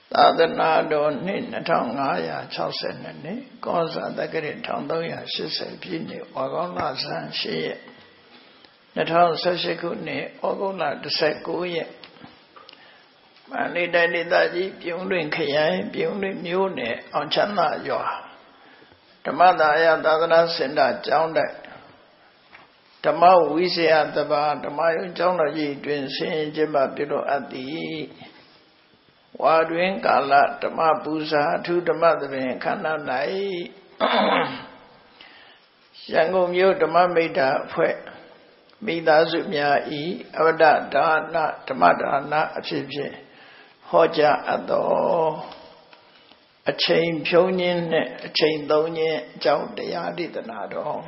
သာသနာတော်နှစ်2562နှစ်ကောဇာတက္ကရာ1380ပြည့်နှစ်ဝါကောင်းလဆန်း8ရက်2018ခုနှစ်ဩဂုတ်လ19ရက်မန္တလေးတိုင်းဒေသကြီးပြုံးတွင်ခရိုင်ပြုံးတွင်မြို့နယ်အောင်ချမ်းသာရွာဓမ္မသာယသာသနာစင်တာကျောင်းတိုက်ဓမ္မဝိဇယတပါဓမ္မယုံကျောင်းတော်ကြီးတွင်ဆင်းရဲခြင်းမှပြုလို့အပ်သည်ဝါတွင်ကာလဓမ္မပူဇာအထူးဓမ္မသဘင်ခန္ဓာ၌ရန်ကုန်မြို့ဓမ္မမိတ်တာအဖွဲ့မိသားစုများဤအဝဒဒါနဓမ္မဒါနအဖြစ်ဖြင့်ဟောကြားအပ်သောအချိန်ဖြုံးခြင်းနှင့်အချိန်သုံးခြင်းအကြောင်းတရားဒေသနာတော်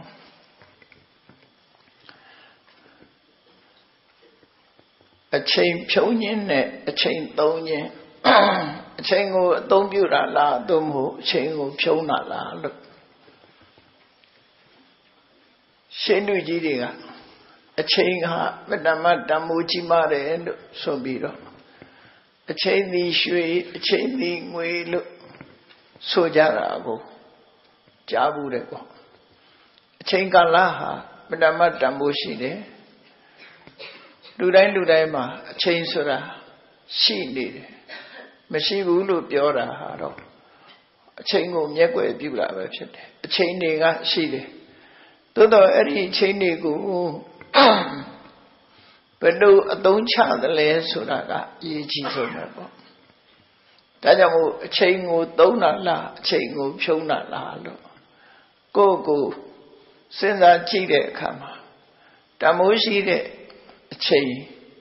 အချိန်ဖြုံးခြင်းနဲ့အချိန်သုံးခြင်းအချိန်ကိုအသုံးပြုတာလားသို့မဟုတ်အချိန်ကိုဖြုံးတာလားလို့ရှင်းလူကြီးတွေကအချိန်ဟာမတ္တမတန်မိုးကြီးမားတယ်လို့ဆိုပြီးတော့အချိန်သည်ရွှေအချိန်သည်ငွေလို့ဆိုကြတာကိုကြားဘူးတယ်ပေါ့အချိန်ကာလဟာမတ္တမတန်မိုးရှိတယ်လူတိုင်းမှာအချိန်ဆိုတာရှိနေတယ်မရှိဘူးလို့ပြောတာဟာတော့အချိန်ကိုမျက်ကွယ်ပြုတာပဲဖြစ်တယ်အချိန်တွေကရှိတယ်သို့တော့အဲ့ဒီအချိန်တွေကိုဘယ်လိုအသုံးချသလဲဆိုတာကအရေးကြီးဆုံးပဲပေါ့ဒါကြောင့်မို့အချိန်ကိုသုံးတာလားအချိန်ကိုဖြုံးတာလားလို့ကိုယ့်ကိုစဉ်းစားကြည့်တဲ့အခါမှာတမိုးရှိတဲ့အချိန်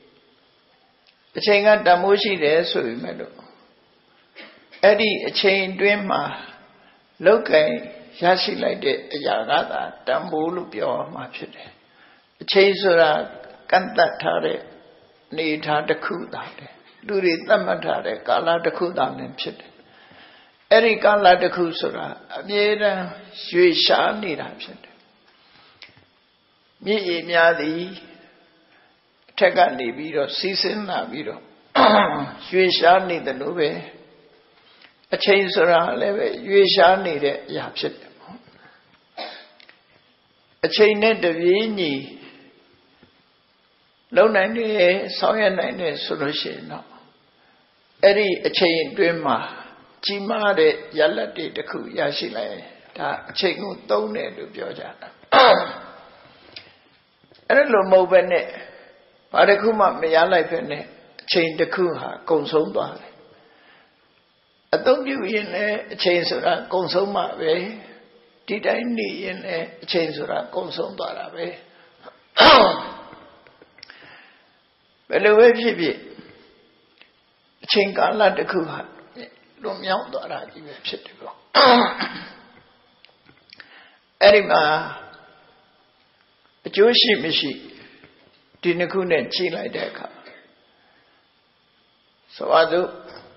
ကတမိုးရှိတယ်ဆိုပေမဲ့လို့အဲ့ဒီအချိန်တွင်းမှာလောက်ကင်ရရှိလိုက်တဲ့အရာကသာတန်ဖိုးလို့ပြောမှာဖြစ်တယ်အချိန်ဆိုတာကန့်သတ်ထားတဲ့နေထားတစ်ခုသာတယ်လူတွေသတ်မှတ်ထားတဲ့ကာလတစ်ခုသာလည်းဖြစ်တယ်အဲ့ဒီကာလတစ်ခုဆိုတာအမြဲတမ်းရွေ့ရှားနေတာဖြစ်တယ်မြစ်ရည်များသည်အထက်ကနေပြီးတော့စီးဆင်းလာပြီးတော့ရွေ့ရှားနေတယ်လို့ပဲအချိန်ဆိုတာလည်းပဲရွေ့ရှားနေတဲ့အရာဖြစ်တယ်ပေါ့အချိန်နဲ့တပြေးညီလုံနိုင်တယ်ဆောင်ရွက်နိုင်တယ်ဆိုလို့ရှိရင်တော့အဲ့ဒီအချိန်အတွင်းမှာကြီးမားတဲ့ရလဒ်တွေတစ်ခုရရှိလိုက်ဒါအချိန်ကိုသုံးတယ်လို့ပြောကြတာအဲ့လိုမဟုတ်ဘဲနဲ့ဘာတစ်ခုမှမရလိုက်ပဲနဲ့အချိန်တစ်ခုဟာကုန်ဆုံးသွားတယ်အသုံးပြုရင်လည်းအချိန်ဆိုတာကုန်ဆုံးမှာပဲဒီတိုင်းနေရင်လည်းအချိန်ဆိုတာကုန်ဆုံးသွားတာပဲဘယ်လိုပဲဖြစ်ဖြစ်အချိန်ကာလတစ်ခုဟာလွန်မြောက်သွားတာကြီးပဲဖြစ်တယ်ပေါ့အဲ့ဒီမှာအကျိုးရှိမရှိဒီနှစ်ခုနဲ့ကြည့်လိုက်တဲ့အခါဆိုပါစို့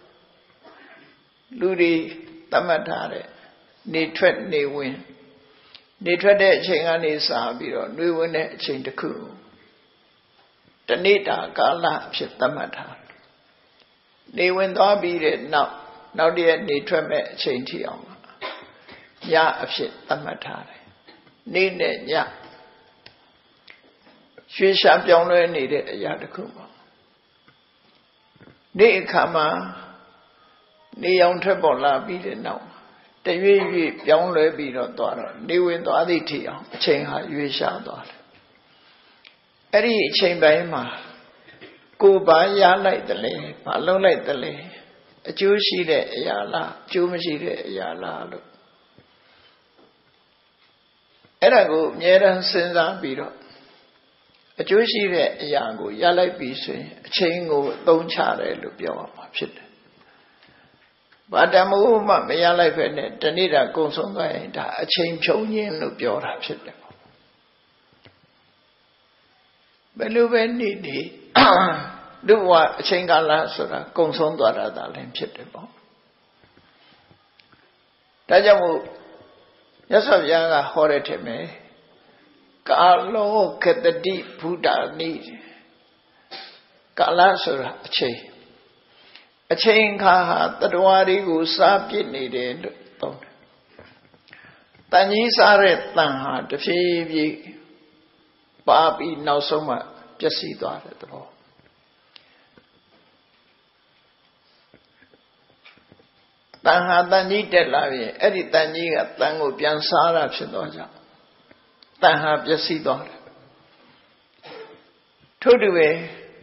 လူတွေသတ်မှတ်ထားတဲ့နေထွက်နေဝင်နေထွက်တဲ့အချိန်ကနေစပြီးတော့နှွေးဝင်တဲ့အချိန်တစ်ခုတနေ့တာကာလအဖြစ်သတ်မှတ်ထားနေဝင်သွားပြီးတဲ့နောက်တရက်နေထွက်မဲ့အချိန်ထိအောင်ညအဖြစ်သတ်မှတ်ထားတယ်နေ့နဲ့ညရွှေရှားပြောင်းလဲနေတဲ့အရာတစ်ခုပေါ့နေ့အခါမှာနေအောင်ထွက်ပေါ်လာပြီးတဲ့နောက်တရွေ့ရွေ့ပြောင်းလဲပြီးတော့သွားတော့နေဝင်သွားသည့်ထိအောင်အချိန်ဟာရွေ့ရှားသွားတယ်အဲ့ဒီအချိန်ပိုင်းမှာကိုယ်ဘာရလိုက်တယ်လဲဘာလုံးလိုက်တယ်လဲအကျိုးရှိတဲ့အရာလားအကျိုးမရှိတဲ့အရာလားလို့အဲ့ဒါကိုအမြဲတမ်းစဉ်းစားပြီးတော့အကျိုးရှိတဲ့အရာကိုရလိုက်ပြီဆိုရင်အချိန်ကိုအသုံးချတယ်လို့ပြောရမှာဖြစ်တယ်ဘာတမိုးမှမရလိုက်ပဲနဲ့တနေ့တာကုန်ဆုံးသွားရင်ဒါအချိန်ဖြုံးခြင်းလို့ပြောတာဖြစ်တယ်ဘယ်လိုပဲနေလူဘဝအချိန်ကာလဆိုတာကုန်ဆုံးသွားတာသာလည်းဖြစ်တယ်ပေါ့ဒါကြောင့်မို့မြတ်စွာဘုရားကဟောတဲ့ထင်မယ်ကာလောကတတိဘုဒ္ဓနိကာလဆိုတာအချိန်အချိန်ခါဟာတတဝါတွေကိုစားပြစ်နေတယ်လို့သုံးတယ်တန်ကြီးစားတဲ့တန်ဟာတဖြည်းဖြည်းပါပြီးနောက်ဆုံးမှပျက်စီးသွားတဲ့သဘောတန်ဟာတန်ကြီးတက်လာရင်အဲ့ဒီတန်ကြီးကတန်ကိုပြန်စားတာဖြစ်သွားကြတန်ဟာပျက်စီးသွားတယ်ထို့တူပဲ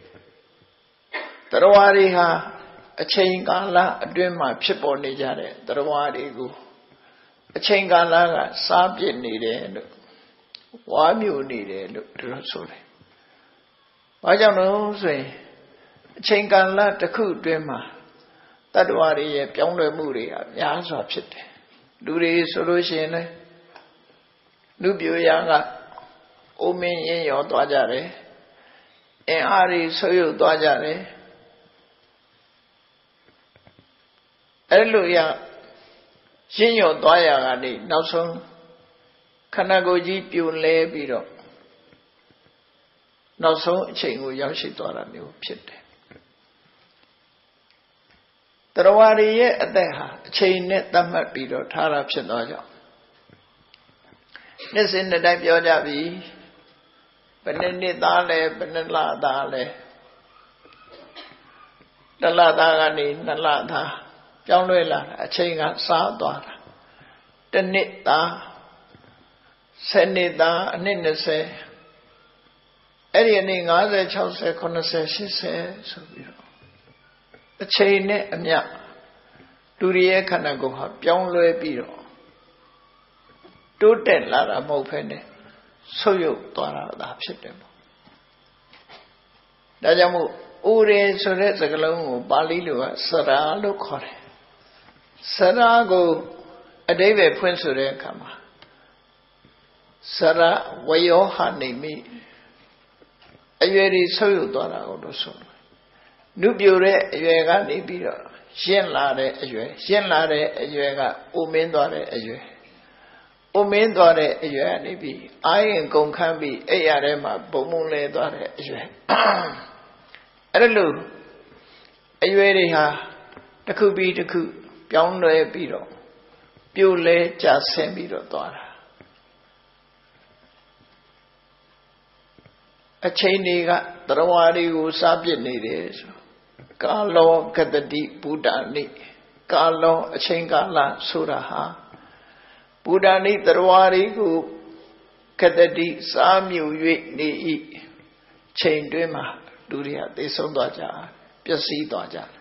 တရားဝါတွေဟာအချိန်ကာလအတွင်းမှာဖြစ်ပေါ်နေကြတဲ့တရားဝါတွေကိုအချိန်ကာလကစားပြစ်နေတယ်လို့ဝါမျိုးနေတယ်လို့သူတို့ဆိုတယ်။ဘာကြောင့်လို့ဆိုရင်အချိန်ကာလတစ်ခုအတွင်းမှာတတ္တဝါတွေရဲ့ပြောင်းလဲမှုတွေကများစွာဖြစ်တယ်။လူတွေဆိုလို့ရှိရင်လည်းလူပြိုရာကအိုမင်းရင်ရောသွားကြတယ်။အင်အားတွေဆုပ်ယုပ်သွားကြတယ်။အဲ့လိုရရှင်းရောသွားရကနေနောက်ဆုံးခန္ဓာကိုယ်ကြီးပြိုလဲပြီးတော့နောက်ဆုံးအချိန်ကိုရောက်ရှိသွားတာမျိုးဖြစ်တယ်။တရားဝါတွေရဲ့အသက်ဟာအချိန်နဲ့သတ်မှတ်ပြီးတော့ထားတာဖြစ်သွားကြောင်းနှစ်စဉ်နှစ်တိုင်းပြောကြပြီဘယ်နှစ်သားလဲဘယ်နှစ်လသားလဲတစ်လသားကနေနှစ်လသားပြောင်းလဲလာတာအချိန်ကစားသွားတာတစ်နှစ်သား10နှစ်သားအနှစ်20အဲ့ဒီအနည်း50 60 90 80ဆိုပြီးတော့အချိန်နဲ့အမျှလူတွေရဲ့ခန္ဓာကိုယ်ဟာပြောင်းလဲပြီးတော့တိုးတက်လာတာမဟုတ်ဘဲနဲ့ဆုတ်ယုတ်သွားတာသာဖြစ်တယ်ပေါ့ဒါကြောင့်မို့ဥရေဆိုတဲ့စကားလုံးကိုပါဠိလိုကစရာလို့ခေါ်တယ်စရာကိုအဓိပ္ပာယ်ဖွင့်ဆိုတဲ့အခါမှာစရဝယောဟနေမိအရွယ်တွေဆုပ်ယုပ်သွားတာကိုလို့ဆိုတယ်နုပြိုတဲ့အရွယ်ကနေပြီးတော့ရှင်းလာတဲ့အရွယ်ရှင်းလာတဲ့အရွယ်ကအိုမင်းသွားတဲ့အရွယ်အိုမင်းသွားတဲ့အရွယ်ကနေပြီးအာရင်ကုန်ခန်းပြီးအဲ့ရထဲမှာဘုံမုံလဲသွားတဲ့အရွယ်အဲ့လိုအရွယ်တွေဟာတစ်ခုပြီးတစ်ခုပြောင်းလဲပြီးတော့ပြိုလဲကျဆင်းပြီးတော့သွားတာအချိန်တွေကတရားဝါတွေကိုစားပြစ်နေတယ်ဆိုကာလောကတတိဗုဒ္ဓနိကာလောအချိန်ကာလဆိုတာဟာဗုဒ္ဓနိတရားဝါတွေကိုကတတိစားမြူ၍နေ၏ချိန်တွင်းမှာလူတွေကသိဆုံးသွားကြပျက်စီးသွားကြ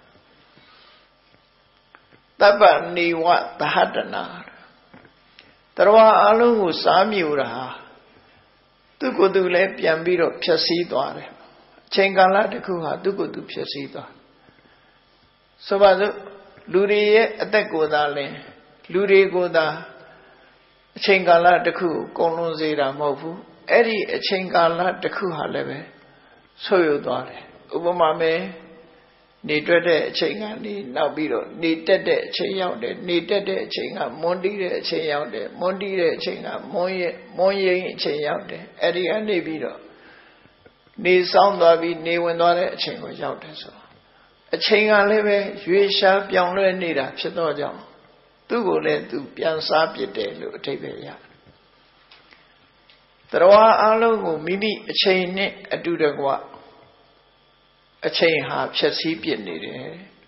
တပ္ပနိဝသဟတနာတရားဝါအလုံးကိုစားမြူတာသူကိုယ်သူလည်းပြန်ပြီးတော့ဖြည့်ဆည်းသွားတယ်အချိန်ကာလတစ်ခုဟာသူကိုယ်သူဖြည့်ဆည်းသွားဆိုပါစို့လူတွေရဲ့အသက်ကိုယ်သာလဲလူတွေကိုယ်သာအချိန်ကာလတစ်ခုကိုကုန်လွန်စေတာမဟုတ်ဘူးအဲ့ဒီအချိန်ကာလတစ်ခုဟာလည်းပဲဆုတ်ယုတ်သွားတယ်ဥပမာမဲ့နေတွက်တဲ့အချိန်ကနေနောက်ပြီးတော့နေတက်တဲ့အချိန်ရောက်တယ်နေတက်တဲ့အချိန်ကမွန်းတီးတဲ့အချိန်ရောက်တယ်မွန်းတီးတဲ့အချိန်ကမွန်းရိပ်အချိန်ရောက်တယ်အဲ့ဒီကနေပြီးတော့နေဆောင်သွားပြီးနေဝင်သွားတဲ့အချိန်ကိုရောက်တယ်ဆိုအချိန်ကလည်းပဲရွေးရှားပြောင်းလဲနေတာဖြစ်တော့ကြောင့်သူ့ကိုလည်းသူပြန်စားပြစ်တယ်လို့အဓိပ္ပာယ်ရတယ်တရားဝါအလုံးကိုမိမိအချိန်နဲ့အတူတကွအချိန်ဟာဖြည့်ဆည်းပြစ်နေတယ်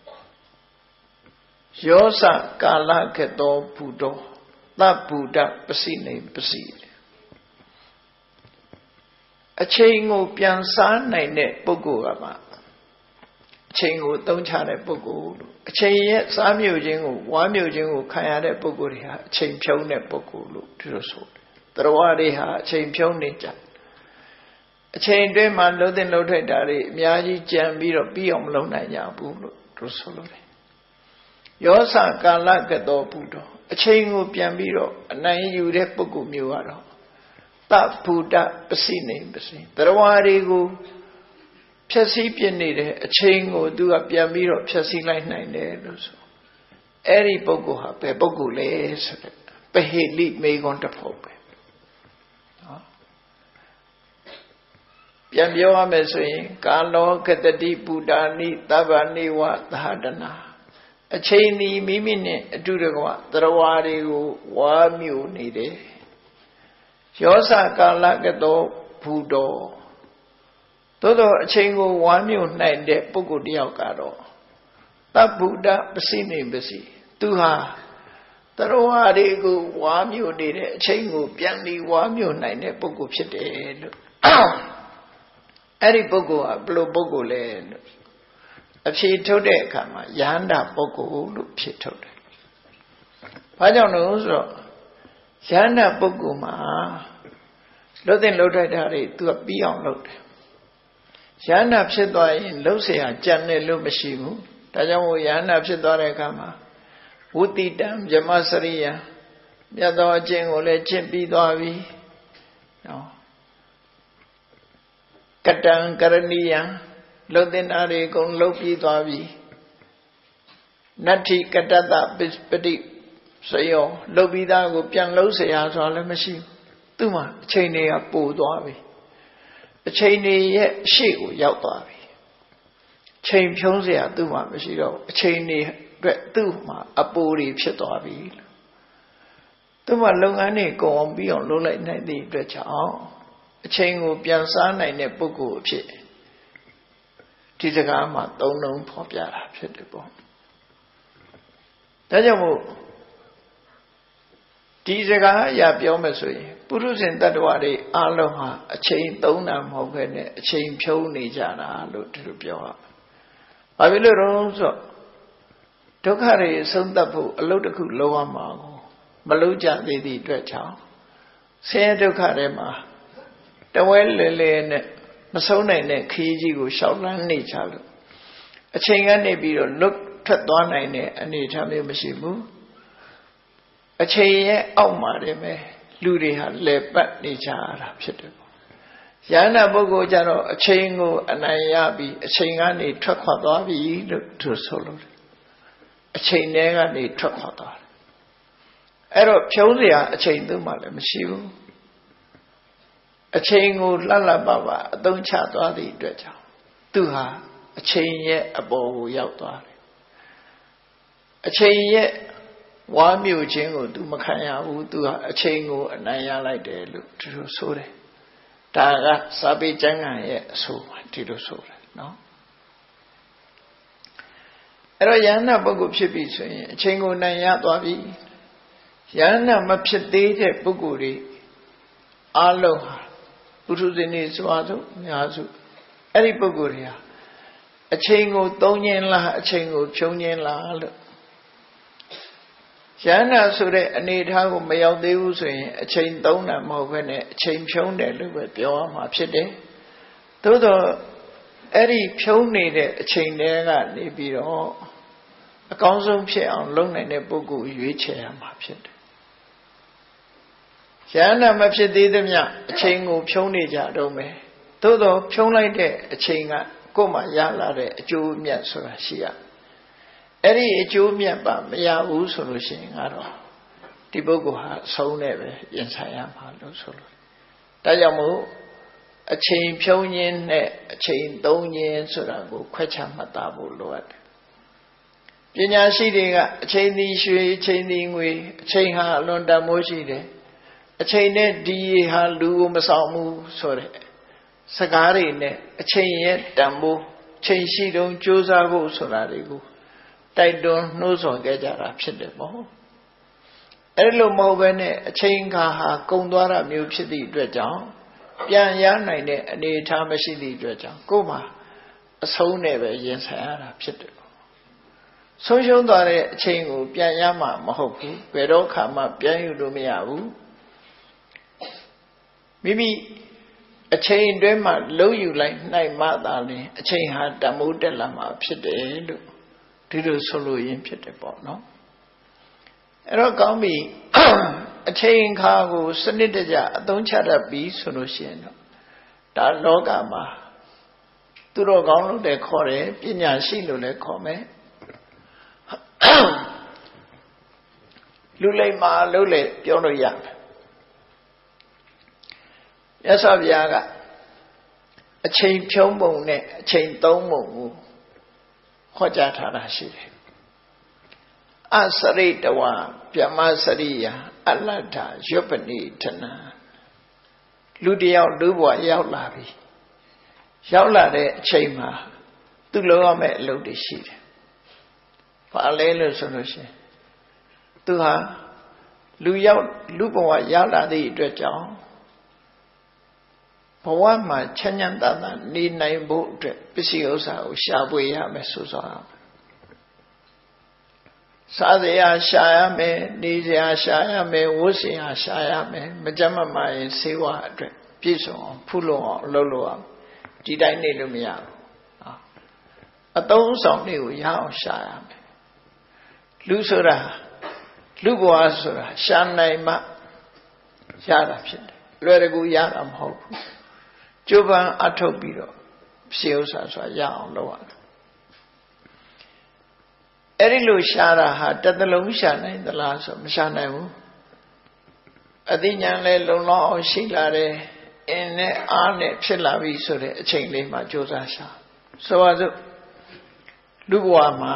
ယောစကာလကတောဘုဒ္ဓသဗ္ဗုဒ္ဓပစိနေပစိအချိန်ကိုပြန်စားနိုင်တဲ့ပုဂ္ဂိုလ်ကမှအချိန်ကိုသုံးချတဲ့ပုဂ္ဂိုလ်လို့အချိန်ရဲ့စားမြုပ်ခြင်းကိုဝါမြုပ်ခြင်းကိုခံရတဲ့ပုဂ္ဂိုလ်တွေဟာအချိန်ဖြုံးတဲ့ပုဂ္ဂိုလ်လို့သူတို့ဆိုတယ်တရားဝါတွေဟာအချိန်ဖြုံးနေကြအချိန်တွင်းမှာလှုပ်တဲ့လှုပ်ထိုက်တာတွေအများကြီးကြံပြီးတော့ပြီးအောင်မလုပ်နိုင်ကြဘူးလို့သူဆိုလို့တယ်ယောစကာလကတောဘုဒ္ဓအချိန်ကိုပြန်ပြီးတော့အနိုင်ယူတဲ့ပုဂ္ဂိုလ်မျိုးကတော့သဗ္ဗုဒ္ဓပစိနေပစိတရားဝါတွေကိုဖြည့်ဆည်းပြနေတဲ့အချိန်ကိုသူကပြန်ပြီးတော့ဖြည့်ဆည်းလိုက်နိုင်တယ်လို့ဆိုအဲ့ဒီပုဂ္ဂိုလ်ဟာဘယ်ပုဂ္ဂိုလ်လဲဆိုတဲ့ပဟိလိမေခွန်းတစ်ဖို့ပဲပြန်ပြောရမယ်ဆိုရင်ကာလောကတတိပူတာနိသဗ္ဗနေဝသဟတနာအချိန်ဒီမိမိနဲ့အတူတကွသရဝါတွေကိုဝါမျိုးနေတယ်ယောစကာလကတောဘူတော်သို့သောအချိန်ကိုဝါမျိုးနိုင်တဲ့ပုဂ္ဂိုလ်တယောက်ကတော့တဗ္ဗုဒ္ဓပစိနေပစီသူဟာသရဝါတွေကိုဝါမျိုးနေတဲ့အချိန်ကိုပြန်ပြီးဝါမျိုးနိုင်တဲ့ပုဂ္ဂိုလ်ဖြစ်တယ်လို့အဲ့ဒီပုဂ္ဂိုလ်ကဘယ်လိုပုဂ္ဂိုလ်လဲလို့အဖြေထုတ်တဲ့အခါမှာယန္တာပုဂ္ဂိုလ်လို့ဖြေထုတ်တယ်။ဘာကြောင့်လဲဆိုတော့ယန္တာပုဂ္ဂိုလ်မှာလွတ်တဲ့လှုပ်ထိုက်တာတွေသူကပြီးအောင်လုပ်တယ်။ယန္တာဖြစ်သွားရင်လှုပ်เสียကြံတယ်လို့မရှိဘူး။ဒါကြောင့်မို့ယန္တာဖြစ်သွားတဲ့အခါမှာဝုတိတံဗြဟ္မစရိယမြတ်သောအကျင့်ကိုလည်းကျင့်ပြီးသွားပြီ။နော်ကတံကရဏီယံလှုပ်တဲ့နာတွေအကုန်လှုပ်ပြီးသွားပြီနတ္ထိကတတ္တပတိစယောလှုပ်ပြီးသားကိုပြန်လှုပ်เสียဆိုတာလည်းမရှိဘူးသူ့မှာအချိန်တွေကပိုသွားပြီအချိန်တွေရဲ့ရှေ့ကိုရောက်သွားပြီချိန်ဖြုံးเสียသူ့မှာမရှိတော့အချိန်တွေအတွက်သူ့မှာအပိုးတွေဖြစ်သွားပြီသူ့မှာလုပ်ငန်းတွေကုန်အောင်ပြီးအောင်လုပ်လိုက်နိုင်တဲ့အတွက်ကြောင့်အချိန်ကိုပြန်စားနိုင်တဲ့ပုဂ္ဂိုလ်အဖြစ်ဒီစကားမှာသုံးလုံးဖော်ပြတာဖြစ်တယ်ပေါ့ဒါကြောင့်မို့ဒီစကားအရာပြောမယ်ဆိုရင်ပုရုဇဉ်တ attva တွေအလုံးဟာအချိန်သုံးတာမဟုတ်ပဲနဲ့အချိန်ဖြုံးနေကြတာလို့ဒီလိုပြောရမယ်ဘာဖြစ်လို့တော့ဆိုဒုက္ခတွေဆုံးသက်ဖို့အလုပ်တစ်ခုလုပ်ရမှာကိုမလုပ်ကြသေးသည့်အတွက်ကြောင့်ဆင်းရဲဒုက္ခတွေမှာတဝဲလေလေနဲ့မဆုံးနိုင်တဲ့ခရီးကြီးကိုရှောက်လန်းနေကြလို့အချိန်ကနေပြီးတော့လွတ်ထွက်သွားနိုင်တဲ့အနေအထားမျိုးမရှိဘူးအချိန်ရဲ့အောက်မှာတည်းပဲလူတွေဟာလဲပတ်နေကြရတာဖြစ်တယ်ပေါ့ယန္တာပုဂ္ဂိုလ်ကြတော့အချိန်ကိုအနိုင်ရပြီးအချိန်ကနေထွက်ခွာသွားပြီလို့သူဆိုလို့အချိန်ထဲကနေထွက်ခွာသွားတယ်အဲ့တော့ဖြုံးစရာအချိန်သူ့မှာလည်းမရှိဘူးအချိန်ကိုလှလှပပအသုံးချသွားသည့်အတွက်ကြောင့်သူဟာအချိန်ရဲ့အပေါ်ကိုရောက်သွားတယ်အချိန်ရဲ့ဝါမျိုးခြင်းကိုသူမခံရဘူးသူဟာအချိန်ကိုအနိုင်ရလိုက်တယ်လို့ဒီလိုဆိုတယ်ဒါကစာပေကျမ်းဂန်ရဲ့အဆိုပါဒီလိုဆိုတယ်နော်အဲ့တော့ယန္နာပုဂ္ဂိုလ်ဖြစ်ပြီဆိုရင်အချိန်ကိုနိုင်ရသွားပြီယန္နာမဖြစ်သေးတဲ့ပုဂ္ဂိုလ်တွေအလုံးဟာပုထုဇဉ်တွေစွာစုအများစုအဲ့ဒီပုဂ္ဂိုလ်တွေဟာအချိန်ကိုသုံးခြင်းလားအချိန်ကိုဖြုံးခြင်းလားလို့ယန္နာဆိုတဲ့အနေအထားကိုမရောက်သေးဘူးဆိုရင်အချိန်သုံးတာမဟုတ်ဘဲနဲ့အချိန်ဖြုံးတယ်လို့ပဲပြောရမှာဖြစ်တယ်သို့တော့အဲ့ဒီဖြုံးနေတဲ့အချိန်တွေကနေပြီးတော့အကောင်းဆုံးဖြစ်အောင်လုပ်နိုင်တဲ့ပုဂ္ဂိုလ်ရွေးချယ်ရမှာဖြစ်တယ်ယန္နာမဖြစ်သေးသမျှအချိန်ကိုဖြုံးနေကြတော့မယ်သို့တော့ဖြုံးလိုက်တဲ့အချိန်ကကိုယ်မှရလာတဲ့အကျိုးအမြတ်ဆိုတာရှိရအဲ့ဒီအကျိုးအမြတ်ပါမရဘူးဆိုလို့ရှိရင်ကတော့ဒီပုဂ္ဂိုလ်ဟာဆုံးနေပဲရင်ဆိုင်ရမှာလို့ဆိုလို့ဒါကြောင့်မို့အချိန်ဖြုံးခြင်းနဲ့အချိန်သုံးခြင်းဆိုတာကိုခွဲခြားမှတ်သားဖို့လိုအပ်တယ်ပညာရှိတွေကအချိန်ဒီရွှေအချိန်ဒီငွေအချိန်ဟာအလွန်တန်ဖိုးရှိတယ်အချိန်နဲ့ဒီဟာလူကိုမဆောင်ဘူးဆိုတဲ့စကားတွေနဲ့အချိန်ရဲ့တန်ဖိုးချိန်ရှိတုန်းကြိုးစားဖို့ဆိုတာတွေကိုတိုက်တွန်းနှိုးဆော်ခဲ့ကြတာဖြစ်တယ်ပေါ့အဲ့လိုမဟုတ်ဘဲနဲ့အချိန်ခါဟာကုန်သွားတာမျိုးဖြစ်သည့်အတွက်ကြောင့်ပြန်ရနိုင်တဲ့အနေအထားမရှိသည့်အတွက်ကြောင့်ကိုယ်မှာအဆုံးနဲ့ပဲရင်ဆိုင်ရတာဖြစ်တယ်ဆုံးရှုံးသွားတဲ့အချိန်ကိုပြန်ရမှာမဟုတ်ဘူးဘယ်တော့ခါမှပြန်ယူလို့မရဘူးမိမိအချိန်အတွင်းမှာလုံးယူလိုက်နိုင်မှသာလျှင်အချိန်ဟာတမိုးတက်လာမှာဖြစ်တယ်လို့ဒီလိုဆိုလို့ရင်ဖြစ်တယ်ပေါ့နော်အဲ့တော့ကောင်းပြီအချိန်ခါကိုစနစ်တကျအသုံးချတတ်ပြီဆိုလို့ရှိရင်တော့ဒါလောကမှာသူတော်ကောင်းလို့လည်းခေါ်တယ်ပညာရှိလို့လည်းခေါ်မယ်လူလိမ္မာလို့လည်းပြောလို့ရတယ်မြတ်စွာဘုရားကအချိန်ဖြုံးပုံနဲ့အချိန်သုံးပုံကိုဟောကြားထားတာရှိတယ်အစရိတဝဗျမစရိယအလတ္ထရွပနိထနာလူတယောက်လူဘဝရောက်လာပြီရောက်လာတဲ့အချိန်မှာသူလုပ်ရမယ့်အလုပ်တွေရှိတယ်ဘာလဲလို့ဆိုလို့ရှိရင်သူဟာလူဘဝရောက်လာတဲ့အတွက်ကြောင့်ဘဝမှာချမ်းချမ်းသာသာနေနိုင်ဖို့အတွက်ပစ္စည်းဥစ္စာကိုရှာဖွေရမယ်ဆိုတော့စားစရာရှာရမယ်နေစရာရှာရမယ်ဝတ်စရာရှာရမယ်မကြမ်းမမာရင်ဆေးဝါးအတွက်ပြည့်စုံအောင်ဖူးလုံအောင်လုပ်လို့အောင်ဒီတိုင်းနေလို့မရဘူးအသုံးဆောင်တွေကိုရအောင်ရှာရမယ်လူဆိုတာလူဘဝဆိုတာရှာနိုင်မှရတာဖြစ်တယ်လွယ်တကူရတာမဟုတ်ဘူးကျိုးပန်းအထုတ်ပြီးတော့ဖြည့်ဥစ္စာဆိုတာရအောင်လုပ်ရတယ်အဲ့ဒီလိုရှာတာဟာတစ်သလုံးရှာနိုင်သလားဆိုမရှာနိုင်ဘူးအသိဉာဏ်လည်းလုံလောက်အောင်ရှိလာတယ်အင်းနဲ့အားနဲ့ဖြစ်လာပြီဆိုတဲ့အချိန်လေးမှာကြိုးစားရှာဆိုပါစို့လူဘဝမှာ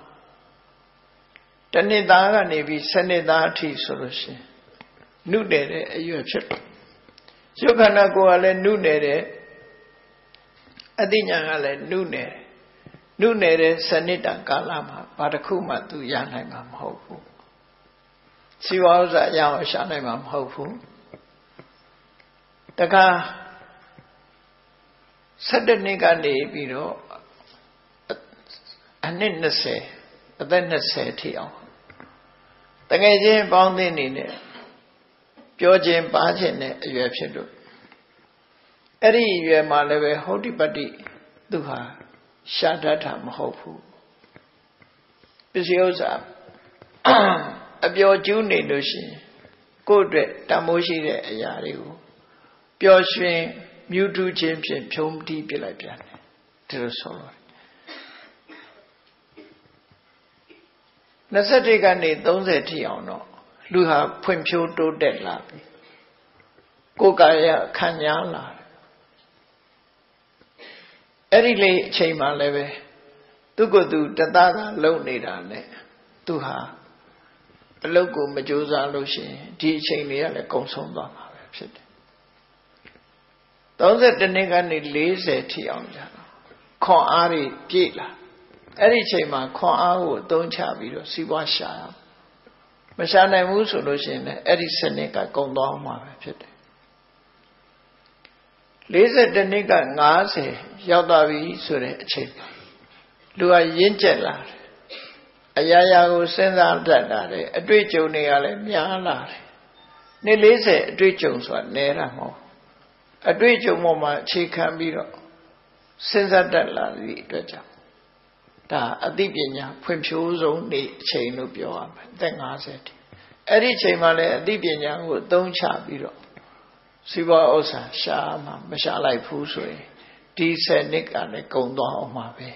တနှစ်သားကနေပြီး7နှစ်သားအထိဆိုလို့ရှိရင်နုနယ်တဲ့အရွယ်ဖြစ်ရုပ်ခန္ဓာကိုယ်ကလည်းနုနယ်တဲ့အသိဉာဏ်ကလည်းနုနယ်တဲ့7နှစ်တာကာလမှာဘာတစ်ခုမှသူရနိုင်မှာမဟုတ်ဘူးစီဝါဥစ္စာရအောင်ရှာနိုင်မှာမဟုတ်ဘူးတခါ7နှစ်ကနေပြီးတော့အနှစ်20အသက်20ထိအောင်တကယ်ချင်းပေါင်းသိနေနဲ့ပြောခြင်းပါခြင်းနဲ့အရွယ်ဖြစ်လို့အဲ့ဒီအရွယ်မှာလည်းပဲဟောတိပတ္တိသူဟာရှာတတ်တာမဟုတ်ဘူးပစ္စည်းဥစ္စာအပျော်ကျူးနေလို့ရှိရင်ကိုယ့်အတွက်တန်ဖိုးရှိတဲ့အရာတွေကိုပျော်ရွှင်မြူးထူးခြင်းဖြင့်ဖြုံးတီးပြလိုက်ပြန်တယ်ဒီလိုဆိုလို့21ကနေ30ထိအောင်တော့လူဟာဖွံ့ဖြိုးတိုးတက်လာပြီကိုယ်ကာယခံညာလာအဲ့ဒီလေအချိန်မှလည်းပဲသူကသူတသားသားလုံနေတာနဲ့သူဟာအလုပ်ကိုမကြိုးစားလို့ရှိရင်ဒီအချိန်လေးကလည်းကုန်ဆုံးသွားမှာပဲဖြစ်တယ်32နှစ်ကနေ40ထိအောင်ကြာတော့ခွန်အားတွေပြည့်လာအဲ့ဒီအချိန်မှာခွန်အားကိုအသုံးချပြီးတော့စီးပွားရှာရမရှာနိုင်ဘူးဆိုလို့ရှိရင်လည်းအဲ့ဒီစနစ်ကကုန်သွားမှာပဲဖြစ်တယ်42နှစ်က50ရောက်သွားပြီဆိုတဲ့အချိန်လူကရင့်ကျက်လာတယ်အရာရာကိုစဉ်းစားတတ်တာတယ်အတွေ့အကြုံတွေကလည်းများလာတယ်နှစ်40အတွေ့အကြုံဆိုတာနဲတာမဟုတ်အတွေ့အကြုံပေါ်မှာအခြေခံပြီးတော့စဉ်းစားတတ်လာသည့်အတွက်ကြောင့်ဒါအသိပညာဖွံ့ဖြိုးဆုံးနေ့အချိန်လို့ပြောရမယ်အသက်50တိအဲ့ဒီအချိန်မှာလည်းအသိပညာကိုအသုံးချပြီးတော့စီးပွားဥစ္စာရှာမှမရှာလိုက်ဘူးဆိုရင်ဒီ10နှစ်ကလည်းကုန်သွားအောင်မှာပဲ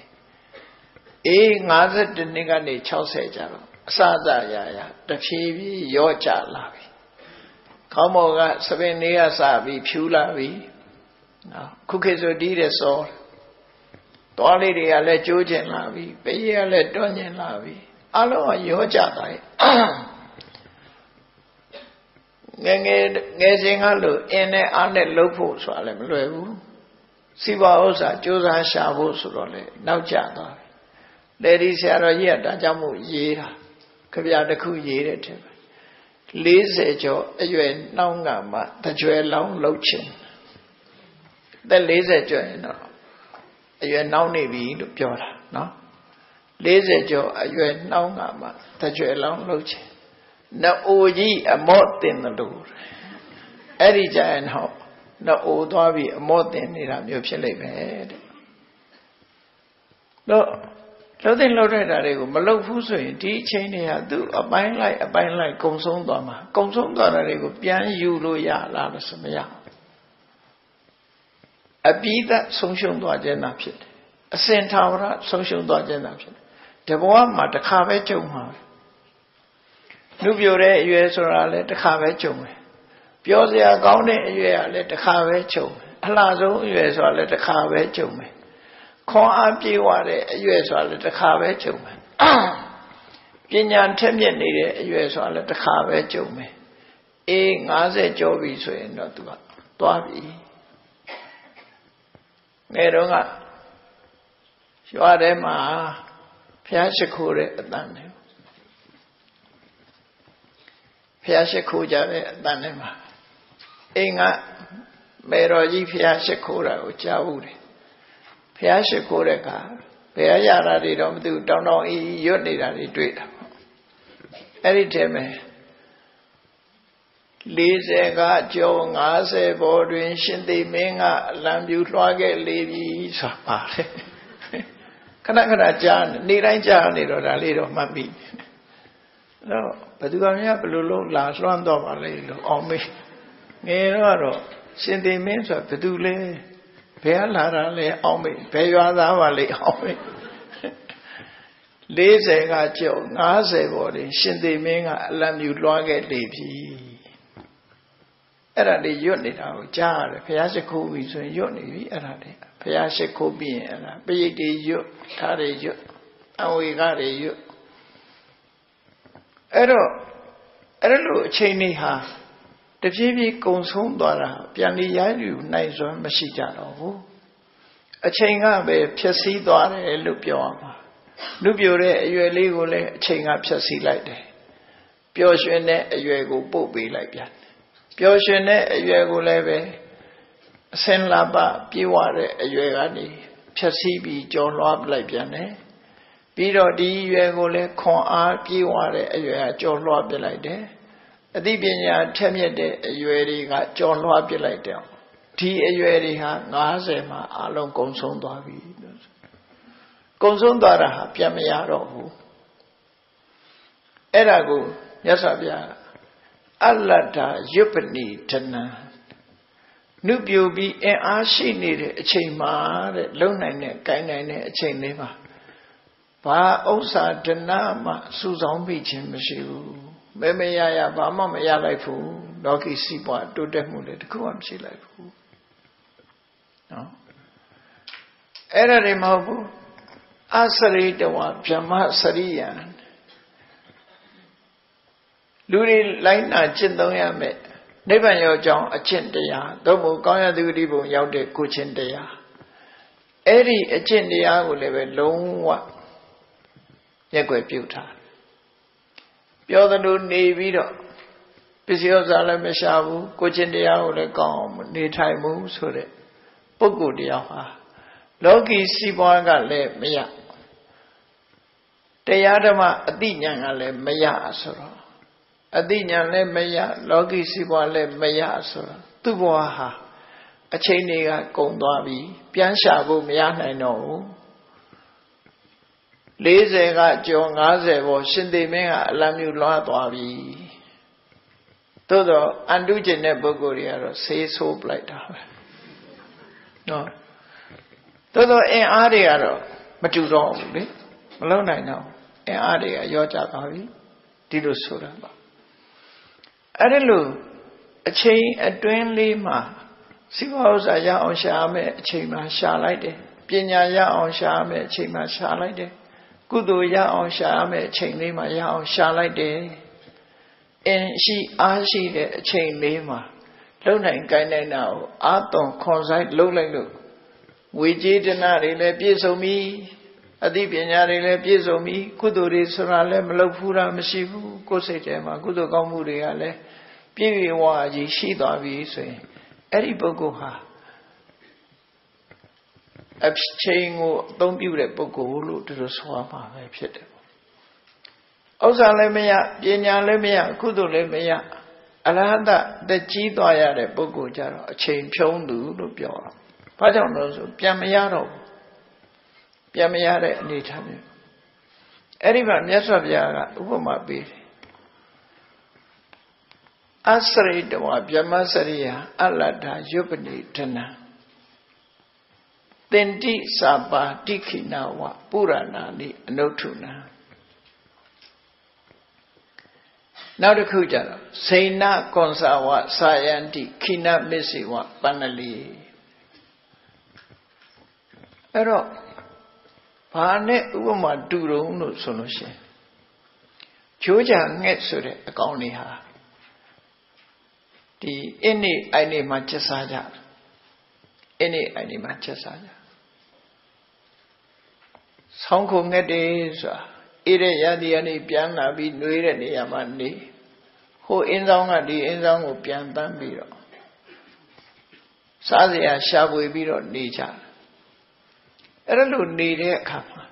52နှစ်ကနေ60ကျတော့အစအစရာတဖြည်းဖြည်းရော့ကျလာပြီခေါင်းပေါ်ကသပင်လေးကစပြီးဖြူလာပြီနော်ခုခေတ်ဆိုဒီတဲ့စောသွားလေးတွေကလည်းကျိုးကျင်လာပြီပရိကလည်းတွန်းကျင်လာပြီအလုံးကရော့ကျသွားတယ်ငယ်စဉ်ကလို့အင်းနဲ့အားနဲ့လှုပ်ဖို့ဆိုတာလည်းမလွယ်ဘူးစီးပွားဥစ္စာကြိုးစားရှာဖို့ဆိုတော့လေနောက်ကျသွားတယ်လေဒီဆရာတော်ကြီးကဒါကြောင့်မို့ရေးတာကြပြတစ်ခုရေးတဲ့ထင်ပါ40ကျော်အရွယ်နှောင်းကမှတကြွယ်လောင်းလှုပ်ခြင်းသက်40ကျော်ရင်တော့အရွယ်နှောင်းနေပြီလို့ပြောတာနော်40ကျော်အရွယ်နှောင်းကမှတကြွယ်လောင်းလှုပ်ခြင်းနိုးကြီးအမော့တင်တယ်လို့အဲ့ဒီကြရင်တော့နိုးသွားပြီးအမော့တင်နေတာမျိုးဖြစ်လိမ့်မယ်တဲ့တော့လှုပ်တဲ့လှုပ်တဲ့ဓာတ်တွေကိုမလှုပ်ဘူးဆိုရင်ဒီအချိန်တွေကသူ့အပိုင်းလိုက်ကုံဆုံးသွားမှာကုံဆုံးသွားတာတွေကိုပြန်ယူလို့ရလားလို့ဆိုမရအပြီးသက်ဆုံးရှုံးသွားခြင်းသာဖြစ်တယ်အစင်ထာဝရဆုံးရှုံးသွားခြင်းသာဖြစ်တယ်ဒီဘဝမှာတစ်ခါပဲကြုံမှာပဲလူပြိုတဲ့အရွယ်ဆိုတာလည်းတစ်ခါပဲကြုံတယ်ပြောစရာကောင်းတဲ့အရွယ်ကလည်းတစ်ခါပဲကြုံတယ်အလှဆုံးအရွယ်ဆိုတာလည်းတစ်ခါပဲကြုံမယ်ခွန်အားပြေဝတဲ့အရွယ်ဆိုတာလည်းတစ်ခါပဲကြုံမယ်ပညာထက်မြက်နေတဲ့အရွယ်ဆိုတာလည်းတစ်ခါပဲကြုံမယ်အေး50ကျော်ပြီဆိုရင်တော့သူကသွားပြီငယ်တော့ကရွာထဲမှာဖျားရှိခိုးတဲ့အတန်နဲ့ဖျားရှိခိုးကြတဲ့အတန်နဲ့မှာအိမ်ကမေတော်ကြီးဖျားရှိခိုးတာကိုကြားဘူးတယ်ဖျားရှိခိုးတဲ့အခါဘယ်ရတာတွေတော့မသိဘူးတောင်းတောင်းအေးရွတ်နေတာတွေတွေ့တာအဲ့ဒီတည်းမှာ40ကကျော်50ဘောတွင်ရှင်သေမင်းကအလံပြူလွှားခဲ့လေပြီဆိုတာပါတယ်ခဏခဏကြားနေတိုင်းကြားနေတော့ဒါလေးတော့မှတ်ပြီတော့ဘယ်သူကများဘယ်လိုလုပ်လာလွှမ်းတော့ပါလဲလို့အောင်မေးငယ်တော့ရှင်သေမင်းဆိုတာဘယ်သူလဲဘယ်ကလာတာလဲအောင်မေးဘယ်ရွာသားပါလဲအောင်မေး40ကကျော်50ဘောတွင်ရှင်သေမင်းကအလံပြူလွှားခဲ့လေပြီအဲ့ဒါလေးရွတ်နေတာကိုကြားရတယ်ဘုရားရှိခိုးပြီဆိုရင်ရွတ်နေပြီအဲ့ဒါလေးဘုရားရှိခိုးပြီးရင်အဲ့ဒါပရိတ်တွေရွတ်ထားတွေရွတ်အဝေကတွေရွတ်အဲ့တော့အဲ့လိုအချိန်လေးဟာတဖြည်းဖြည်းကုံဆုံးသွားတာပြန်လည်ရယူနိုင်စွမ်းမရှိကြတော့ဘူးအချိန်ကပဲဖြည့်ဆည်းသွားတယ်လို့ပြောရမှာလူပြိုတဲ့အရွယ်လေးကိုလည်းအချိန်ကဖြည့်ဆည်းလိုက်တယ်ပျော်ရွှင်တဲ့အရွယ်ကိုပို့ပေးလိုက်ပြန်ပျော်ရွှင်တဲ့အရွယ်ကိုလည်းပဲအစင်လာပပြေဝတဲ့အရွယ်ကနေဖြည့်ဆည်းပြီးကြော်လွှားလိုက်ပြန်တယ်ပြီးတော့ဒီအရွယ်ကိုလည်းခွန်အားပြေဝတဲ့အရွယ်ကကြော်လွှားပြလိုက်တယ်အသိပညာထက်မြက်တဲ့အရွယ်တွေကကြော်လွှားပြလိုက်တယ်ဒီအရွယ်တွေဟာ90မှာအလုံးကုံဆုံးသွားပြီကုံဆုံးသွားတာဟာပြန်မရတော့ဘူးအဲ့ဒါကိုမြတ်စွာဘုရားအလတ္တယုပ္ပနိဒနံနုပြိုပြီးအင်အားရှိနေတဲ့အချိန်မှာတဲ့လုံနိုင်တဲ့ကိုင်းနိုင်တဲ့အချိန်လေးမှာဘာဥစ္စာဒနာမှစုဆောင်မိခြင်းမရှိဘူးမရရဘာမှမရလိုက်ဘူးလောကီစီးပွားတိုးတက်မှုလည်းတခုမှမရှိလိုက်ဘူးနော်အဲ့ဒါတွေမဟုတ်ဘူးအစရိတဝဗြဟ္မစရိယံလူတွေလိုက်နာကျင့်သုံးရမယ်နိဗ္ဗာန်ရောက်ကြောင်းအကျင့်တရားသို့မဟုတ်ကောင်းရသူတိဘုံရောက်တဲ့ကိုချင်းတရားအဲ့ဒီအကျင့်တရားကိုလည်းပဲလုံးဝရက်ွယ်ပြုတ်ထားပြောသလိုနေပြီးတော့ပစ္စည်းဥစ္စာလည်းမရှာဘူးကိုချင်းတရားကိုလည်းကောင်းအောင်နေထိုင်မှုဆိုတဲ့ပုဂ္ဂိုလ်တရားဟာလောကီစီးပွားကလည်းမရတရားဓမ္မအသိဉာဏ်ကလည်းမရဆိုတော့အသိဉာဏ်လည်းမရလောကီစီးပွားလည်းမရဆိုတော့သူ့ဘဝဟာအချိန်တွေကကုန်သွားပြီပြန်ရှာဖို့မရနိုင်တော့ဘူး40ကကျော်50ဘောရှင်သေမင်းကအလံမြူလွှားသွားပြီသို့တော့အန်တုကျင်တဲ့ပုဂ္ဂိုလ်တွေကတော့ဆေးဆိုးပလိုက်တာပဲနော်သို့တော့အင်အားတွေကတော့မတူတော့ဘူးလေမလုံနိုင်တော့အင်အားတွေကရောကြသွားပြီဒီလိုဆိုတာပါအဲ့ဒါလို့အချိန်အတွင်းလေးမှာစီးပွားဥစ္စာရအောင်ရှာမယ်အချိန်မှာရှာလိုက်တယ်ပညာရအောင်ရှာမယ်အချိန်မှာရှာလိုက်တယ်ကုသိုလ်ရအောင်ရှာမယ်အချိန်လေးမှာရအောင်ရှာလိုက်တယ်အင်းရှိအားရှိတဲ့အချိန်လေးမှာလုံနိုင်ကိုင်းနိုင်တာကိုအာသွန်ခွန်ဆိုင်လုံလိုက်လို့ဝေကြေတနာတွေလည်းပြည့်စုံပြီအသိပညာတွေလည်းပြည့်စုံပြီကုသိုလ်တွေဆိုတာလည်းမလုပ်ဘူးတာမရှိဘူးကိုယ်စိတ်ထဲမှာကုသိုလ်ကောင်းမှုတွေကလည်းပြည့်ဝကြီးရှိသွားပြီဆိုရင်အဲ့ဒီပုဂ္ဂိုလ်ဟာအချိန်ကိုအသုံးပြုတဲ့ပုဂ္ဂိုလ်လို့ဒီလိုဆိုရမှာပဲဖြစ်တယ်ပေါ့ဥစ္စာလည်းမရပညာလည်းမရကုသိုလ်လည်းမရအရဟတတက်ကြီးသွားရတဲ့ပုဂ္ဂိုလ်ကြတော့အချိန်ဖြုံးသူလို့ပြောတာဘာကြောင့်လဲဆိုပြန်မရတော့ဘူးပြန်မရတဲ့အနေထားမျိုးအဲ့ဒီမှာမြတ်စွာဘုရားကဥပမာပေးတယ်အစရိတဝဗြဟ္မစရိယအလတ္ထယုပ္ပနိဒနံသင်တိစာပါတိခိနဝပုရဏာနိအနုထုနံနောက်တစ်ခုကြတော့စိဏကွန်စာဝစာယန္တိခိနမစ္စေဝပန္နလီ Ero Pane Uma Duro no solution. Georgia gets so that a colony ha. The any anima chesaja. Any anima chesaja. Sonko ngade ire yadi ani piana be nuire ni yamani. Who in the pian bambiro. Sadia shabu biro nija. Erelu nide kama.